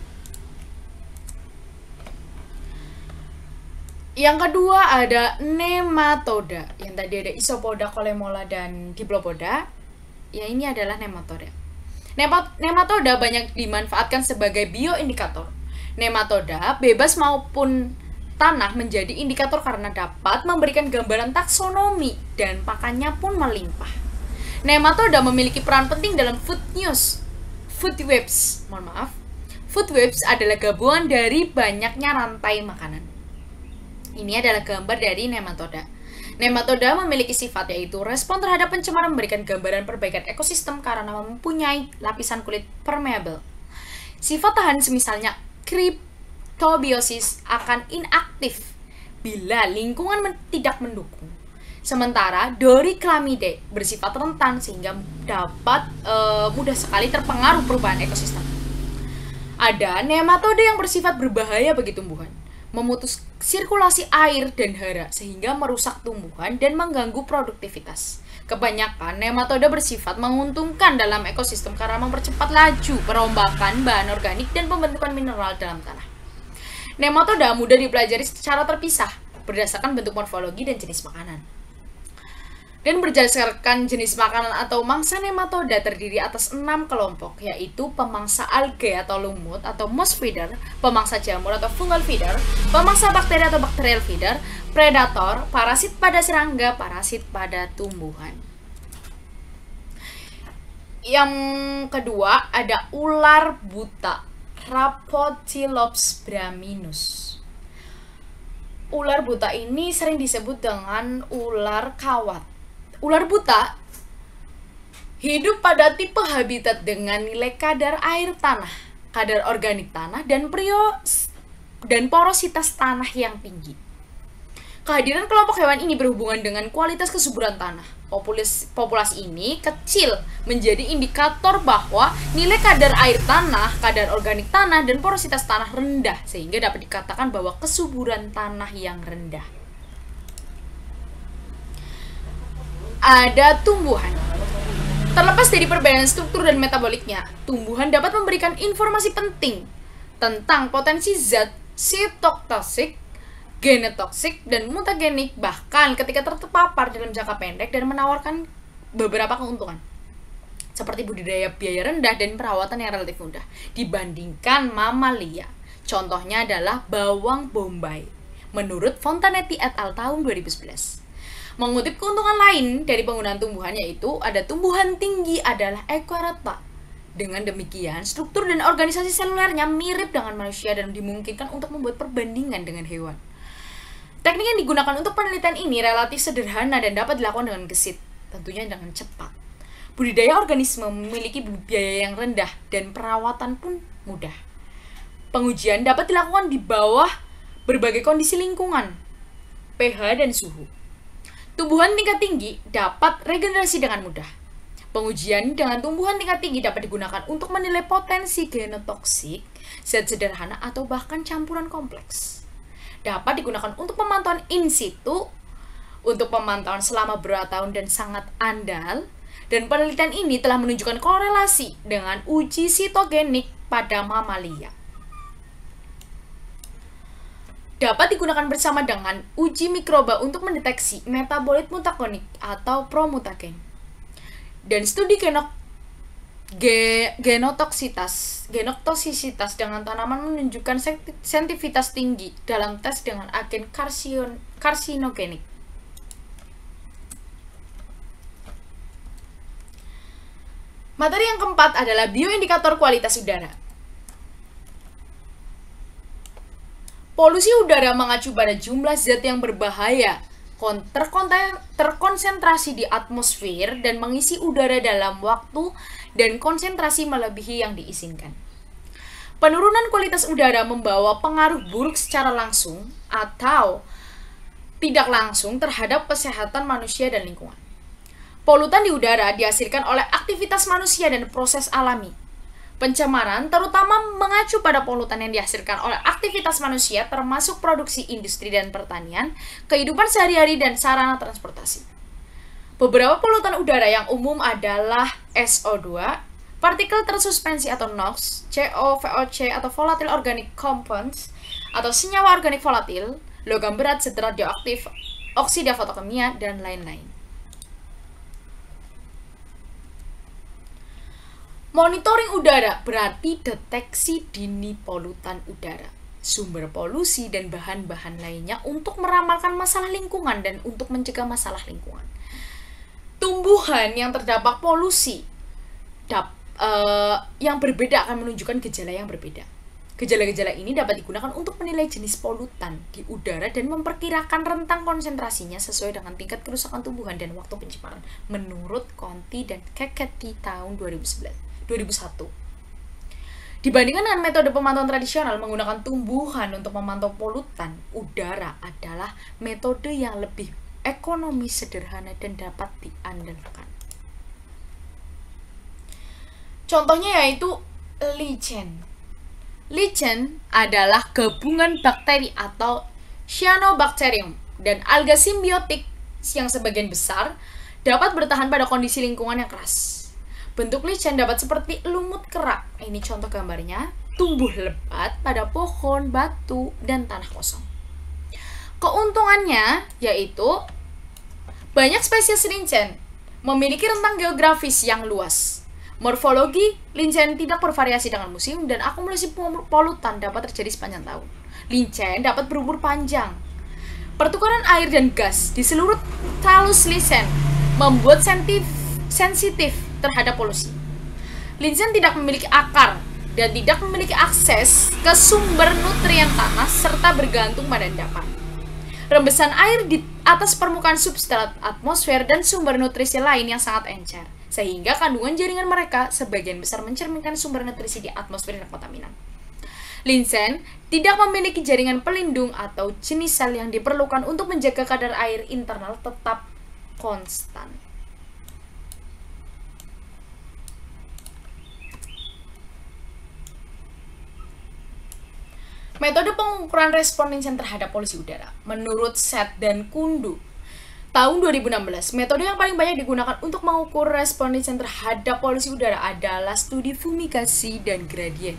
Yang kedua ada nematoda. Yang tadi ada Isopoda, Colembola, dan Diplopoda. Yang ini adalah nematoda. Nematoda banyak dimanfaatkan sebagai bioindikator. Nematoda bebas maupun tanah menjadi indikator karena dapat memberikan gambaran taksonomi dan pakannya pun melimpah. Nematoda memiliki peran penting dalam food webs. Food webs adalah gabungan dari banyaknya rantai makanan. Ini adalah gambar dari nematoda. Nematoda memiliki sifat yaitu respon terhadap pencemaran, memberikan gambaran perbaikan ekosistem karena mempunyai lapisan kulit permeable. Sifat tahan semisalnya kriptobiosis akan inaktif bila lingkungan tidak mendukung. Sementara Doriclamidae bersifat rentan sehingga dapat mudah sekali terpengaruh perubahan ekosistem. Ada nematode yang bersifat berbahaya bagi tumbuhan, memutus sirkulasi air dan hara sehingga merusak tumbuhan dan mengganggu produktivitas. Kebanyakan nematode bersifat menguntungkan dalam ekosistem karena mempercepat laju perombakan bahan organik dan pembentukan mineral dalam tanah. Nematode mudah dipelajari secara terpisah berdasarkan bentuk morfologi dan jenis makanan. Dan berdasarkan jenis makanan atau mangsa nematode terdiri atas 6 kelompok, yaitu pemangsa algae atau lumut atau moss feeder, pemangsa jamur atau fungal feeder, pemangsa bakteri atau bacterial feeder, predator, parasit pada serangga, parasit pada tumbuhan. Yang kedua ada ular buta, Rhaptotylops braminus. Ular buta ini sering disebut dengan ular kawat. Ular buta hidup pada tipe habitat dengan nilai kadar air tanah, kadar organik tanah, dan porositas tanah yang tinggi. Kehadiran kelompok hewan ini berhubungan dengan kualitas kesuburan tanah. Populasi ini kecil menjadi indikator bahwa nilai kadar air tanah, kadar organik tanah, dan porositas tanah rendah, sehingga dapat dikatakan bahwa kesuburan tanah yang rendah. Ada tumbuhan. Terlepas dari perbedaan struktur dan metaboliknya, tumbuhan dapat memberikan informasi penting tentang potensi zat sitotoksik, genotoksik, dan mutagenik bahkan ketika terpapar dalam jangka pendek dan menawarkan beberapa keuntungan seperti budidaya biaya rendah dan perawatan yang relatif mudah dibandingkan mamalia. Contohnya adalah bawang bombay menurut Fontanetti et al. Tahun 2011. Mengutip keuntungan lain dari penggunaan tumbuhan, yaitu ada tumbuhan tinggi adalah Eukaryota. Dengan demikian, struktur dan organisasi selulernya mirip dengan manusia dan dimungkinkan untuk membuat perbandingan dengan hewan. Teknik yang digunakan untuk penelitian ini relatif sederhana dan dapat dilakukan dengan gesit, tentunya dengan cepat. Budidaya organisme memiliki biaya yang rendah dan perawatan pun mudah. Pengujian dapat dilakukan di bawah berbagai kondisi lingkungan, pH, dan suhu. Tumbuhan tingkat tinggi dapat regenerasi dengan mudah. Pengujian dengan tumbuhan tingkat tinggi dapat digunakan untuk menilai potensi genotoksik, zat sederhana, atau bahkan campuran kompleks. Dapat digunakan untuk pemantauan in situ, untuk pemantauan selama beberapa tahun dan sangat andal, dan penelitian ini telah menunjukkan korelasi dengan uji sitogenik pada mamalia. Dapat digunakan bersama dengan uji mikroba untuk mendeteksi metabolit mutagenik atau promutagen. Dan studi genotoksisitas dengan tanaman menunjukkan sensitivitas tinggi dalam tes dengan agen karsinogenik. Materi yang keempat adalah bioindikator kualitas udara. Polusi udara mengacu pada jumlah zat yang berbahaya terkonsentrasi di atmosfer dan mengisi udara dalam waktu dan konsentrasi melebihi yang diizinkan. Penurunan kualitas udara membawa pengaruh buruk secara langsung atau tidak langsung terhadap kesehatan manusia dan lingkungan. Polutan di udara dihasilkan oleh aktivitas manusia dan proses alami. Pencemaran terutama mengacu pada polutan yang dihasilkan oleh aktivitas manusia termasuk produksi industri dan pertanian, kehidupan sehari-hari, dan sarana transportasi. Beberapa polutan udara yang umum adalah SO2, partikel tersuspensi atau NOx, CO, VOC atau volatile organic compounds atau senyawa organik volatil, logam berat, zat radioaktif, oksida fotokimia, dan lain-lain. Monitoring udara berarti deteksi dini polutan udara, sumber polusi, dan bahan-bahan lainnya untuk meramalkan masalah lingkungan dan untuk mencegah masalah lingkungan. Tumbuhan yang terdampak polusi yang berbeda akan menunjukkan gejala yang berbeda. Gejala-gejala ini dapat digunakan untuk menilai jenis polutan di udara dan memperkirakan rentang konsentrasinya sesuai dengan tingkat kerusakan tumbuhan dan waktu pencemaran menurut Conti dan Keket di tahun 2001. Dibandingkan dengan metode pemantauan tradisional menggunakan tumbuhan untuk memantau polutan udara adalah metode yang lebih ekonomis, sederhana, dan dapat diandalkan. Contohnya yaitu lichen. Lichen adalah gabungan bakteri atau Cyanobacterium dan alga simbiotik yang sebagian besar dapat bertahan pada kondisi lingkungan yang keras. Bentuk lichen dapat seperti lumut kerak, ini contoh gambarnya, tumbuh lebat pada pohon, batu, dan tanah kosong. Keuntungannya yaitu banyak spesies lichen memiliki rentang geografis yang luas. Morfologi lichen tidak bervariasi dengan musim dan akumulasi polutan dapat terjadi sepanjang tahun. Lichen dapat berumur panjang. Pertukaran air dan gas di seluruh talus lichen membuat sensitif terhadap polusi. Lichen tidak memiliki akar dan tidak memiliki akses ke sumber nutrien tanah serta bergantung pada endapan. Rembesan air di atas permukaan substrat, atmosfer, dan sumber nutrisi lain yang sangat encer, sehingga kandungan jaringan mereka sebagian besar mencerminkan sumber nutrisi di atmosfer dan kontaminan. Lichen tidak memiliki jaringan pelindung atau jenis sel yang diperlukan untuk menjaga kadar air internal tetap konstan. Metode pengukuran respon lichen terhadap polusi udara. Menurut Seth dan Kundu, tahun 2016, metode yang paling banyak digunakan untuk mengukur respon lichen terhadap polusi udara adalah studi fumigasi dan gradien.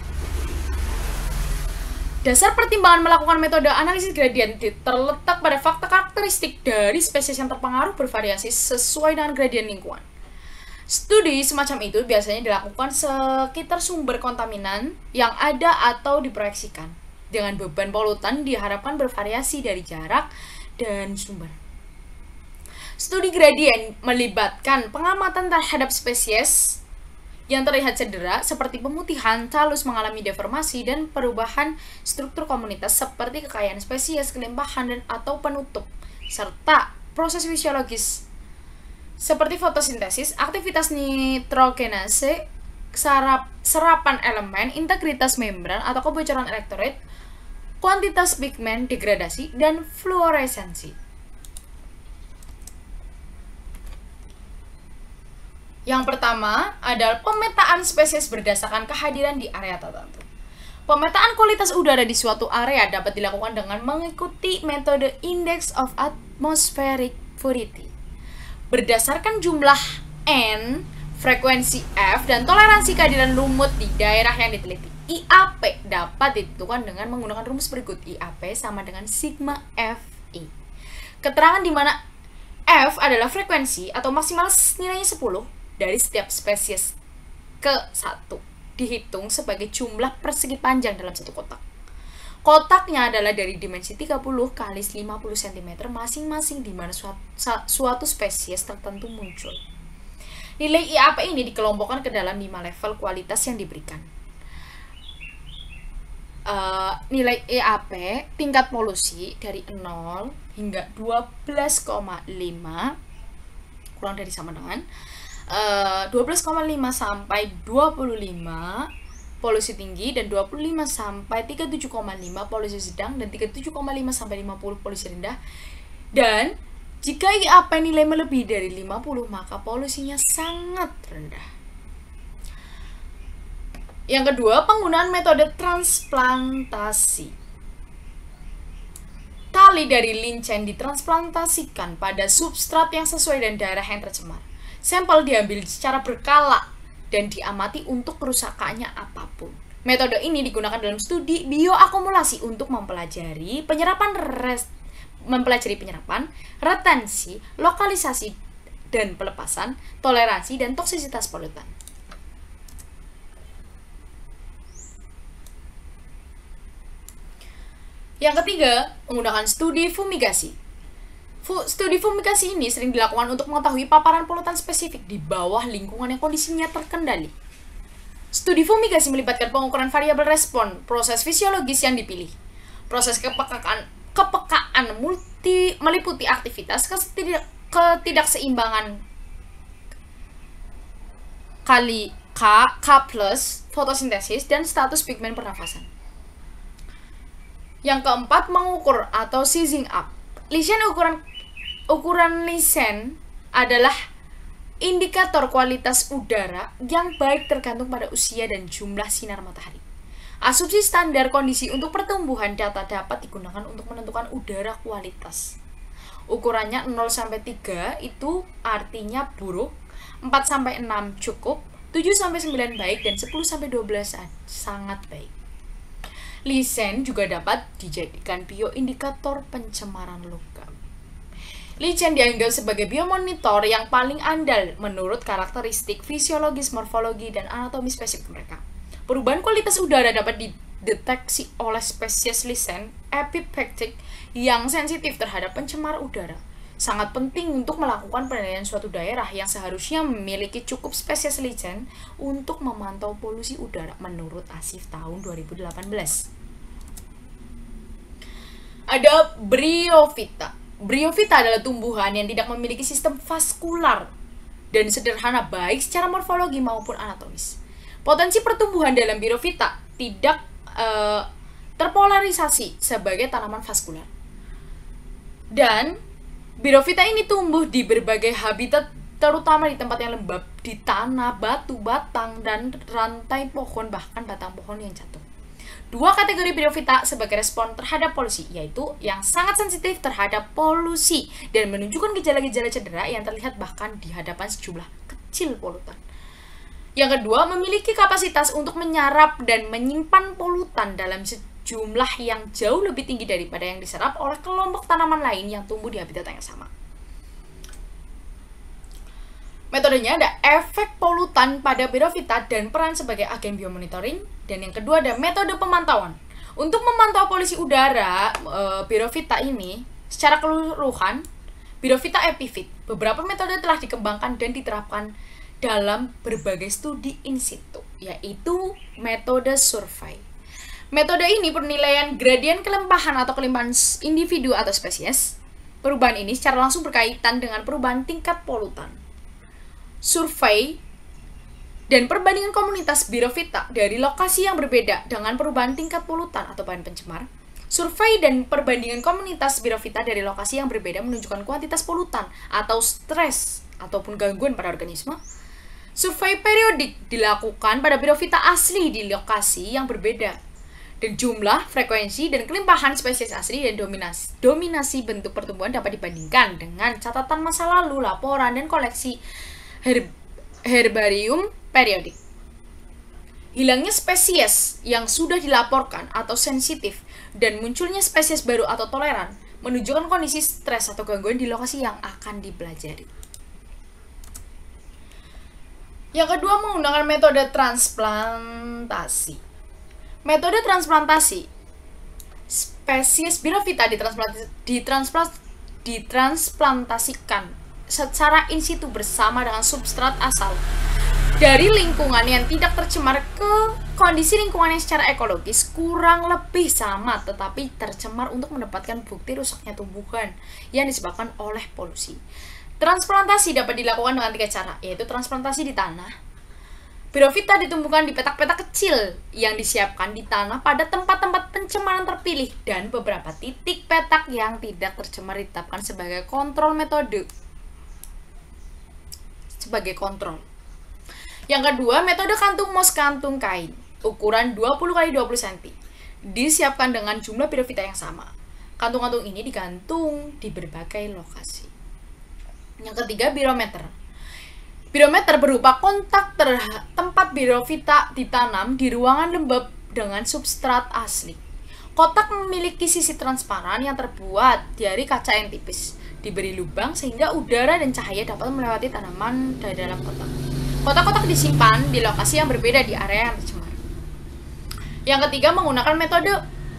Dasar pertimbangan melakukan metode analisis gradien terletak pada fakta karakteristik dari spesies yang terpengaruh bervariasi sesuai dengan gradien lingkungan. Studi semacam itu biasanya dilakukan sekitar sumber kontaminan yang ada atau diproyeksikan. Dengan beban polutan diharapkan bervariasi dari jarak dan sumber. Studi gradien melibatkan pengamatan terhadap spesies yang terlihat cedera seperti pemutihan, talus mengalami deformasi, dan perubahan struktur komunitas seperti kekayaan spesies, kelimpahan, dan atau penutup, serta proses fisiologis seperti fotosintesis, aktivitas nitrogenase, serapan elemen, integritas membran atau kebocoran elektrolit, kuantitas pigmen, degradasi, dan fluoresensi. Yang pertama adalah pemetaan spesies berdasarkan kehadiran di area tertentu. Pemetaan kualitas udara di suatu area dapat dilakukan dengan mengikuti metode Index of Atmospheric Purity. Berdasarkan jumlah N, frekuensi F, dan toleransi kehadiran lumut di daerah yang diteliti. IAP dapat ditentukan dengan menggunakan rumus berikut. IAP sama dengan sigma FI. Keterangan di mana F adalah frekuensi atau maksimal nilainya 10 dari setiap spesies ke 1, dihitung sebagai jumlah persegi panjang dalam satu kotak. Kotaknya adalah dari dimensi 30 x 50 cm masing-masing di mana suatu spesies tertentu muncul. Nilai IAP ini dikelompokkan ke dalam 5 level kualitas yang diberikan. Nilai IAP tingkat polusi dari 0 hingga 12,5 kurang dari sama dengan 12,5 sampai 25 polusi tinggi, dan 25 sampai 37,5 polusi sedang, dan 37,5 sampai 50 polusi rendah. Dan jika IAP nilai melebihi dari 50, maka polusinya sangat rendah. Yang kedua, penggunaan metode transplantasi. Tali dari lichen ditransplantasikan pada substrat yang sesuai dan daerah yang tercemar. Sampel diambil secara berkala dan diamati untuk kerusakannya apapun. Metode ini digunakan dalam studi bioakumulasi untuk mempelajari penyerapan, retensi, lokalisasi dan pelepasan, toleransi, dan toksisitas polutan. Yang ketiga, menggunakan studi fumigasi. Studi fumigasi ini sering dilakukan untuk mengetahui paparan polutan spesifik di bawah lingkungan yang kondisinya terkendali. Studi fumigasi melibatkan pengukuran variabel respon, proses fisiologis yang dipilih. Proses kepekaan meliputi aktivitas ketidakseimbangan kali K+, fotosintesis, dan status pigmen pernafasan. Yang keempat, mengukur atau sizing up. Ukuran lichen adalah indikator kualitas udara yang baik tergantung pada usia dan jumlah sinar matahari. Asumsi standar kondisi untuk pertumbuhan data dapat digunakan untuk menentukan udara kualitas. Ukurannya 0-3 itu artinya buruk, 4-6 cukup, 7-9 baik, dan 10-12 sangat baik. Lisen juga dapat dijadikan bioindikator pencemaran logam. Lisen dianggap sebagai biomonitor yang paling andal menurut karakteristik fisiologis, morfologi, dan anatomi spesifik mereka. Perubahan kualitas udara dapat dideteksi oleh spesies lisen epipektik yang sensitif terhadap pencemar udara. Sangat penting untuk melakukan penilaian suatu daerah yang seharusnya memiliki cukup spesies lisen untuk memantau polusi udara menurut ASIF tahun 2018. Ada Bryophyta. Bryophyta adalah tumbuhan yang tidak memiliki sistem vaskular dan sederhana baik secara morfologi maupun anatomis. Potensi pertumbuhan dalam Bryophyta tidak terpolarisasi sebagai tanaman vaskular. Dan Bryophyta ini tumbuh di berbagai habitat, terutama di tempat yang lembab, di tanah, batu, batang, dan rantai pohon, bahkan batang pohon yang jatuh. Dua kategori Bryophyta sebagai respon terhadap polusi, yaitu yang sangat sensitif terhadap polusi dan menunjukkan gejala-gejala cedera yang terlihat bahkan di hadapan sejumlah kecil polutan. Yang kedua, memiliki kapasitas untuk menyerap dan menyimpan polutan dalam jumlah yang jauh lebih tinggi daripada yang diserap oleh kelompok tanaman lain yang tumbuh di habitat yang sama. Metodenya ada efek polutan pada Bryophyta dan peran sebagai agen biomonitoring. Dan yang kedua ada metode pemantauan. Untuk memantau polusi udara Bryophyta ini secara keseluruhan, Bryophyta epiphyt, beberapa metode telah dikembangkan dan diterapkan dalam berbagai studi in situ, yaitu metode survei. Metode ini penilaian gradien kelimpahan atau kelimpahan individu atau spesies. Perubahan ini secara langsung berkaitan dengan perubahan tingkat polutan. Survei dan perbandingan komunitas Bryophyta dari lokasi yang berbeda dengan perubahan tingkat polutan atau bahan pencemar. Survei dan perbandingan komunitas Bryophyta dari lokasi yang berbeda menunjukkan kuantitas polutan atau stres ataupun gangguan pada organisme. Survei periodik dilakukan pada Bryophyta asli di lokasi yang berbeda, dan jumlah, frekuensi, dan kelimpahan spesies asli dan dominasi bentuk pertumbuhan dapat dibandingkan dengan catatan masa lalu, laporan, dan koleksi herbarium periodik. Hilangnya spesies yang sudah dilaporkan atau sensitif dan munculnya spesies baru atau toleran menunjukkan kondisi stres atau gangguan di lokasi yang akan dipelajari. Yang kedua, menggunakan metode transplantasi. Metode transplantasi, spesies Bryophyta ditransplantasikan secara in situ bersama dengan substrat asal dari lingkungan yang tidak tercemar ke kondisi lingkungan yang secara ekologis kurang lebih sama tetapi tercemar untuk mendapatkan bukti rusaknya tumbuhan yang disebabkan oleh polusi. Transplantasi dapat dilakukan dengan 3 cara, yaitu transplantasi di tanah. Bryophyta ditumbuhkan di petak-petak kecil yang disiapkan di tanah pada tempat-tempat pencemaran terpilih, dan beberapa titik petak yang tidak tercemar ditetapkan sebagai kontrol metode. Yang kedua, metode kantung mos kantung kain, ukuran 20x20 cm. Disiapkan dengan jumlah Bryophyta yang sama. Kantung-kantung ini digantung di berbagai lokasi. Yang ketiga, birometer. Birometer berupa kontak tempat Bryophyta ditanam di ruangan lembab dengan substrat asli. Kotak memiliki sisi transparan yang terbuat dari kaca yang tipis. Diberi lubang sehingga udara dan cahaya dapat melewati tanaman dari dalam kotak. Kotak-kotak disimpan di lokasi yang berbeda di area yang tercemar. Yang ketiga, menggunakan metode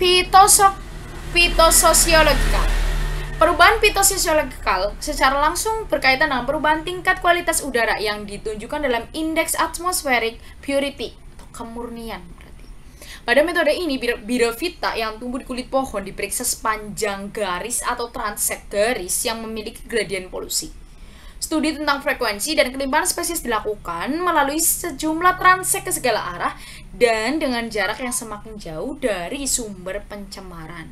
fitososiologikal. Perubahan fitososiologikal secara langsung berkaitan dengan perubahan tingkat kualitas udara yang ditunjukkan dalam indeks atmospheric purity atau kemurnian. Pada metode ini, Bryophyta yang tumbuh di kulit pohon diperiksa sepanjang garis atau transek garis yang memiliki gradien polusi. Studi tentang frekuensi dan kelimpahan spesies dilakukan melalui sejumlah transek ke segala arah dan dengan jarak yang semakin jauh dari sumber pencemaran.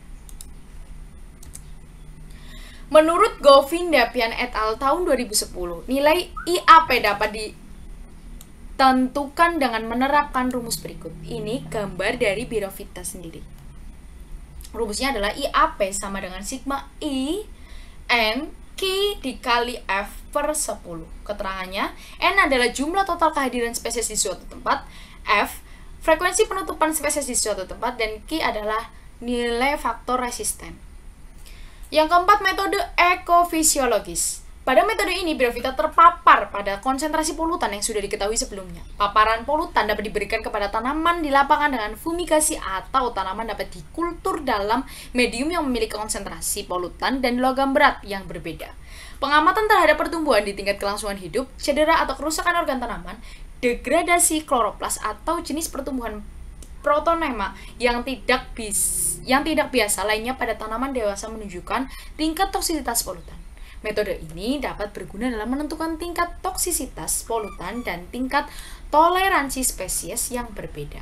Menurut Govindapian et al. Tahun 2010, nilai IAP dapat Tentukan dengan menerapkan rumus berikut. Ini gambar dari Birovita sendiri. Rumusnya adalah IAP sama dengan sigma I N Q dikali F per 10. Keterangannya, N adalah jumlah total kehadiran spesies di suatu tempat, F frekuensi penutupan spesies di suatu tempat, dan Q adalah nilai faktor resisten. Yang keempat, metode ekofisiologis. Pada metode ini, Birovita terpapar pada konsentrasi polutan yang sudah diketahui sebelumnya. Paparan polutan dapat diberikan kepada tanaman di lapangan dengan fumigasi, atau tanaman dapat dikultur dalam medium yang memiliki konsentrasi polutan dan logam berat yang berbeda. Pengamatan terhadap pertumbuhan di tingkat kelangsungan hidup, cedera atau kerusakan organ tanaman, degradasi kloroplas atau jenis pertumbuhan protonema yang tidak biasa lainnya pada tanaman dewasa menunjukkan tingkat toksisitas polutan. Metode ini dapat berguna dalam menentukan tingkat toksisitas polutan dan tingkat toleransi spesies yang berbeda.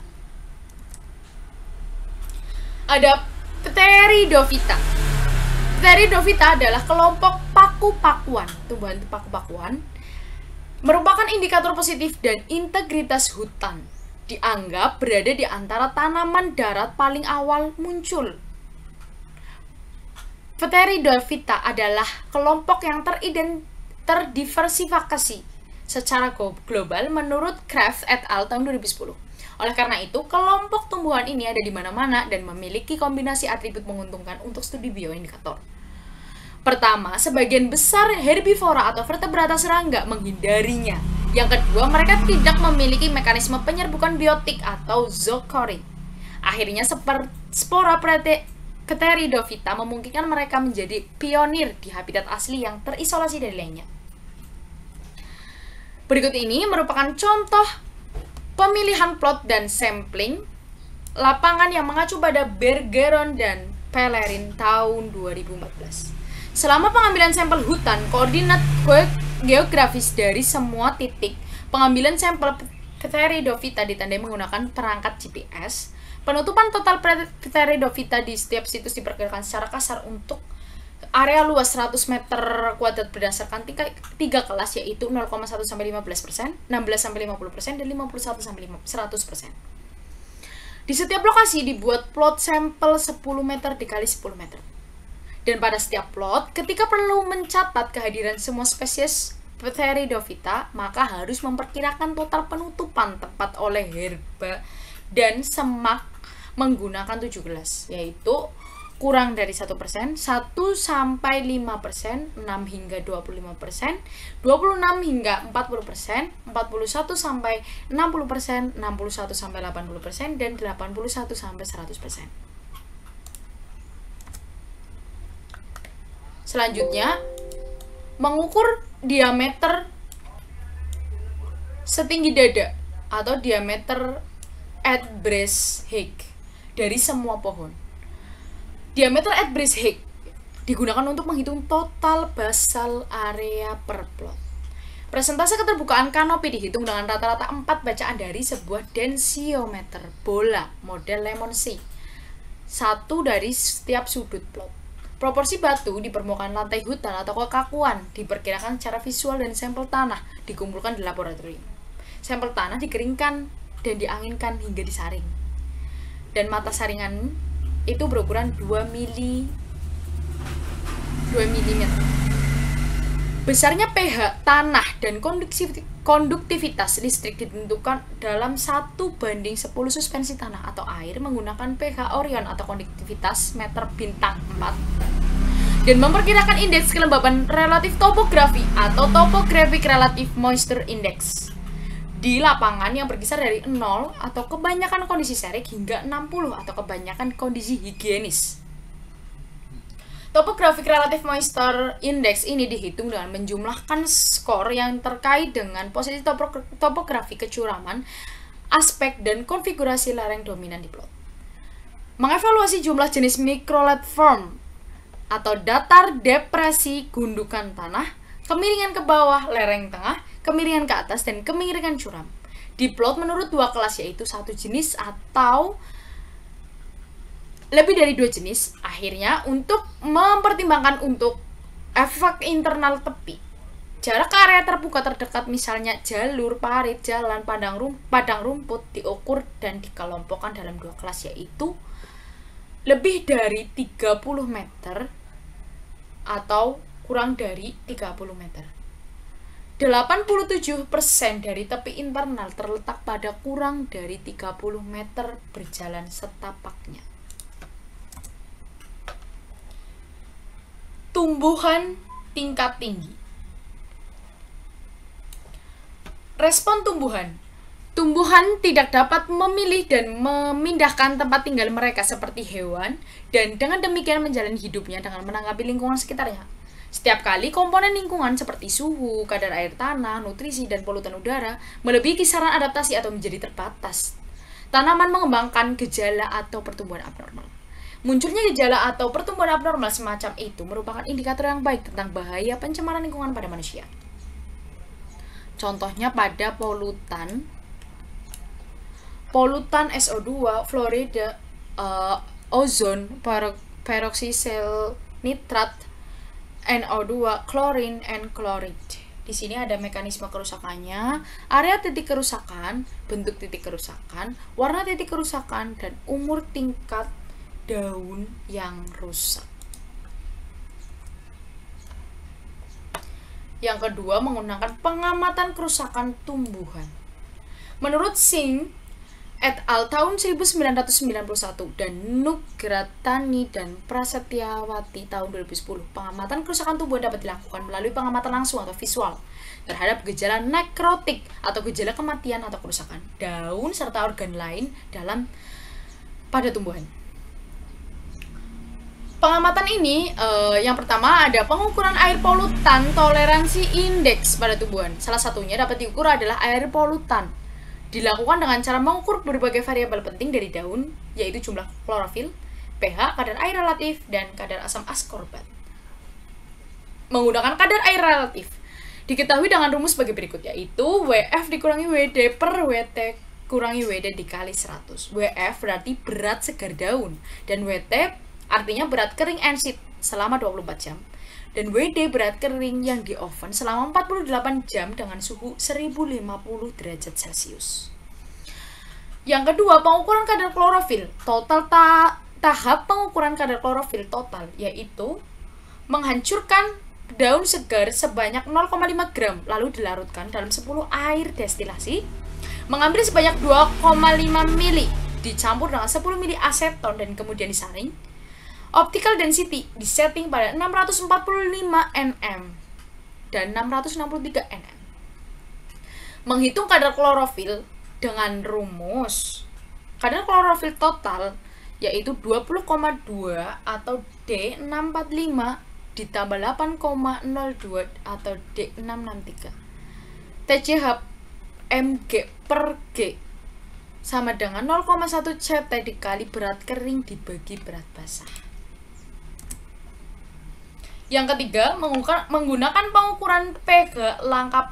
Ada Pteridophyta. Pteridophyta adalah kelompok paku-pakuan, tumbuhan paku-pakuan, merupakan indikator positif dan integritas hutan. Dianggap berada di antara tanaman darat paling awal muncul. Pteridophyta adalah kelompok yang terdiversifikasi secara global menurut Kraft et al. Tahun 2010. Oleh karena itu, kelompok tumbuhan ini ada di mana-mana dan memiliki kombinasi atribut menguntungkan untuk studi bioindikator. Pertama, sebagian besar herbivora atau vertebrata serangga menghindarinya. Yang kedua, mereka tidak memiliki mekanisme penyerbukan biotik atau zoochorin. Akhirnya, spora Pteridophyta memungkinkan mereka menjadi pionir di habitat asli yang terisolasi dari lainnya. Berikut ini merupakan contoh pemilihan plot dan sampling lapangan yang mengacu pada Bergeron dan Pellerin tahun 2014. Selama pengambilan sampel hutan, koordinat geografis dari semua titik pengambilan sampel Pteridophyta ditandai menggunakan perangkat GPS. Penutupan total Pteridophyta di setiap situs diperkirakan secara kasar untuk area luas 100 meter kuadrat berdasarkan tiga kelas, yaitu 0,1 sampai 15%, 16 sampai 50%, dan 51 sampai 100%. Di setiap lokasi dibuat plot sampel 10 meter dikali 10 meter. Dan pada setiap plot, ketika perlu mencatat kehadiran semua spesies Pteridophyta, maka harus memperkirakan total penutupan tempat oleh herba dan semak menggunakan 7 kelas, yaitu kurang dari 1%, 1 sampai 5%, 6 hingga 25%, 26 hingga 40%, 41 sampai 60%, 61 sampai 80%, dan 81 sampai 100%. Selanjutnya, mengukur diameter setinggi dada atau diameter at breast height dari semua pohon. Diameter at breast height digunakan untuk menghitung total basal area per plot. Persentase keterbukaan kanopi dihitung dengan rata-rata 4 bacaan dari sebuah densiometer bola model lemon C, 1 dari setiap sudut plot. Proporsi batu di permukaan lantai hutan atau kekakuan diperkirakan secara visual dan sampel tanah dikumpulkan di laboratorium. Sampel tanah dikeringkan dan dianginkan hingga disaring. Dan mata saringan itu berukuran 2 mm. Besarnya pH tanah dan konduktivitas listrik ditentukan dalam 1:10 suspensi tanah atau air menggunakan pH Orion atau konduktivitas meter bintang 4, dan memperkirakan indeks kelembaban relatif topografi atau Topographic Relative Moisture Index di lapangan yang berkisar dari 0 atau kebanyakan kondisi serik hingga 60 atau kebanyakan kondisi higienis. Topographic Relative Moisture Index ini dihitung dengan menjumlahkan skor yang terkait dengan posisi topografi, kecuraman, aspek, dan konfigurasi lereng dominan di plot. Mengevaluasi jumlah jenis microlandform atau datar, depresi, gundukan tanah, kemiringan ke bawah, lereng tengah, kemiringan ke atas, dan kemiringan curam. Di plot menurut 2 kelas, yaitu 1 jenis atau lebih dari 2 jenis. Akhirnya, untuk mempertimbangkan untuk efek internal tepi, Jarak ke area terbuka terdekat misalnya jalur, parit, jalan, padang rumput diukur dan dikelompokkan dalam 2 kelas, yaitu lebih dari 30 meter atau kurang dari 30 meter. 87% dari tepi internal terletak pada kurang dari 30 meter berjalan setapaknya. Tumbuhan tingkat tinggi. Respon tumbuhan. Tumbuhan tidak dapat memilih dan memindahkan tempat tinggal mereka seperti hewan, dan dengan demikian menjalani hidupnya dengan menanggapi lingkungan sekitarnya. Setiap kali komponen lingkungan seperti suhu, kadar air tanah, nutrisi, dan polutan udara melebihi kisaran adaptasi atau menjadi terbatas, tanaman mengembangkan gejala atau pertumbuhan abnormal. Munculnya gejala atau pertumbuhan abnormal semacam itu merupakan indikator yang baik tentang bahaya pencemaran lingkungan pada manusia. Contohnya pada polutan SO2, fluorida, ozon, peroksisil nitrat, NO2, klorin, and chloride. Di sini ada mekanisme kerusakannya, area titik kerusakan, bentuk titik kerusakan, warna titik kerusakan, dan umur tingkat daun yang rusak. Yang kedua, menggunakan pengamatan kerusakan tumbuhan. Menurut Singh et al. Tahun 1991 dan Nugratani dan Prasetyawati tahun 2010, pengamatan kerusakan tumbuhan dapat dilakukan melalui pengamatan langsung atau visual terhadap gejala nekrotik atau gejala kematian atau kerusakan daun serta organ lain pada tumbuhan. Pengamatan ini, yang pertama ada pengukuran air polutan toleransi indeks pada tumbuhan. Salah satunya dapat diukur adalah air polutan. Dilakukan dengan cara mengukur berbagai variabel penting dari daun, yaitu jumlah klorofil, pH, kadar air relatif, dan kadar asam askorbat. Menggunakan kadar air relatif diketahui dengan rumus sebagai berikut, yaitu WF dikurangi WD per WT kurangi WD dikali 100. WF berarti berat segar daun, dan WT artinya berat kering and sit selama 24 jam. Dan WD berat kering yang di oven selama 48 jam dengan suhu 1050 derajat Celcius. Yang kedua, pengukuran kadar klorofil. Tahap pengukuran kadar klorofil total yaitu menghancurkan daun segar sebanyak 0,5 gram lalu dilarutkan dalam 10 air destilasi, mengambil sebanyak 2,5 mili, dicampur dengan 10 mili aseton dan kemudian disaring. Optical density disetting pada 645 nm dan 663 nm. Menghitung kadar klorofil dengan rumus kadar klorofil total yaitu 20,2 atau D645 ditambah 8,02 atau D663. TCH mg per G sama dengan 0,1 CT dikali berat kering dibagi berat basah. Yang ketiga, menggunakan pengukuran pH.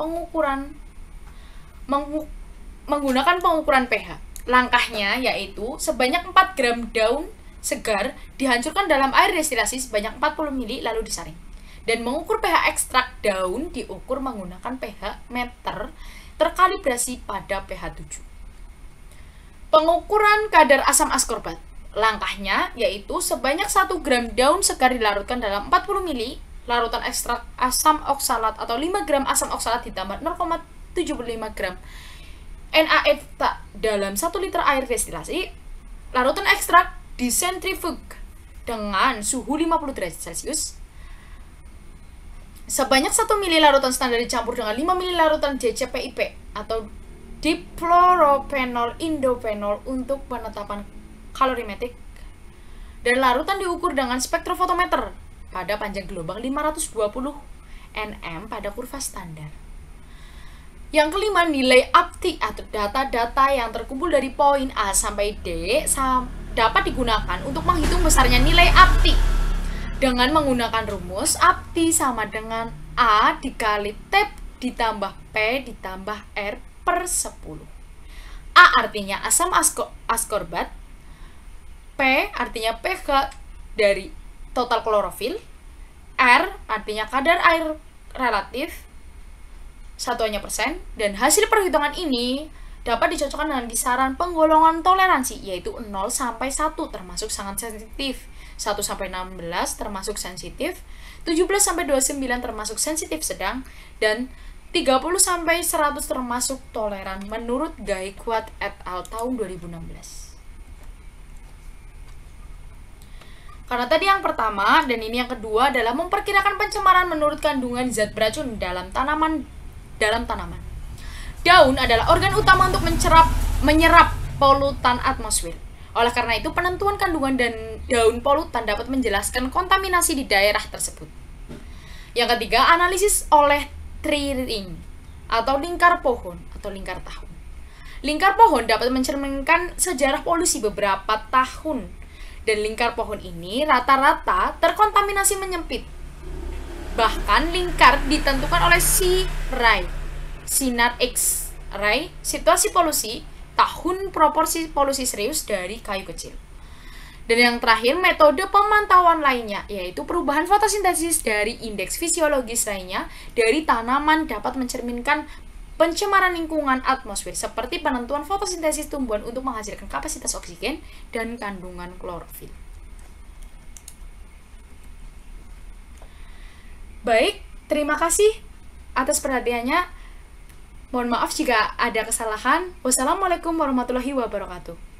Menggunakan pengukuran pH. Langkahnya yaitu sebanyak 4 gram daun segar dihancurkan dalam air destilasi sebanyak 40 ml lalu disaring. Dan mengukur pH ekstrak daun diukur menggunakan pH meter terkalibrasi pada pH 7. Pengukuran kadar asam askorbat. Langkahnya yaitu sebanyak 1 gram daun segar dilarutkan dalam 40 ml larutan ekstrak asam oksalat atau 5 gram asam oksalat ditambah 0,75 gram NaFTA dalam 1 liter air destilasi. Larutan ekstrak disentrifug dengan suhu 50 derajat Celcius. Sebanyak 1 ml larutan standar dicampur dengan 5 ml larutan DCPIP atau difluoropenol indophenol untuk penetapan kalorimetrik, dan larutan diukur dengan spektrofotometer pada panjang gelombang 520 nm pada kurva standar. Yang kelima, nilai APTI atau data-data yang terkumpul dari poin A sampai D dapat digunakan untuk menghitung besarnya nilai APTI dengan menggunakan rumus APTI sama dengan A dikali T ditambah P ditambah R per 10. A artinya asam askorbat, P artinya pH dari total klorofil, R artinya kadar air relatif, satuannya persen, dan hasil perhitungan ini dapat dicocokkan dengan kisaran penggolongan toleransi, yaitu 0 sampai 1 termasuk sangat sensitif, 1 sampai 16 termasuk sensitif, 17 sampai 29 termasuk sensitif sedang, dan 30 sampai 100 termasuk toleran menurut Gaikwad et al. Tahun 2016. Karena tadi yang pertama dan ini yang kedua adalah memperkirakan pencemaran menurut kandungan zat beracun dalam tanaman. Daun adalah organ utama untuk menyerap polutan atmosfer. Oleh karena itu, penentuan kandungan dan daun polutan dapat menjelaskan kontaminasi di daerah tersebut. Yang ketiga, analisis oleh tree ring atau lingkar pohon atau lingkar tahun. Lingkar pohon dapat mencerminkan sejarah polusi beberapa tahun, dan lingkar pohon ini rata-rata terkontaminasi menyempit. Bahkan lingkar ditentukan oleh sinar X-ray, situasi polusi, tahun, proporsi polusi serius dari kayu kecil. Dan yang terakhir, metode pemantauan lainnya, yaitu perubahan fotosintesis dari indeks fisiologis lainnya dari tanaman dapat mencerminkan pencemaran lingkungan atmosfer, seperti penentuan fotosintesis tumbuhan untuk menghasilkan kapasitas oksigen dan kandungan klorofil. Baik, terima kasih atas perhatiannya. Mohon maaf jika ada kesalahan. Wassalamualaikum warahmatullahi wabarakatuh.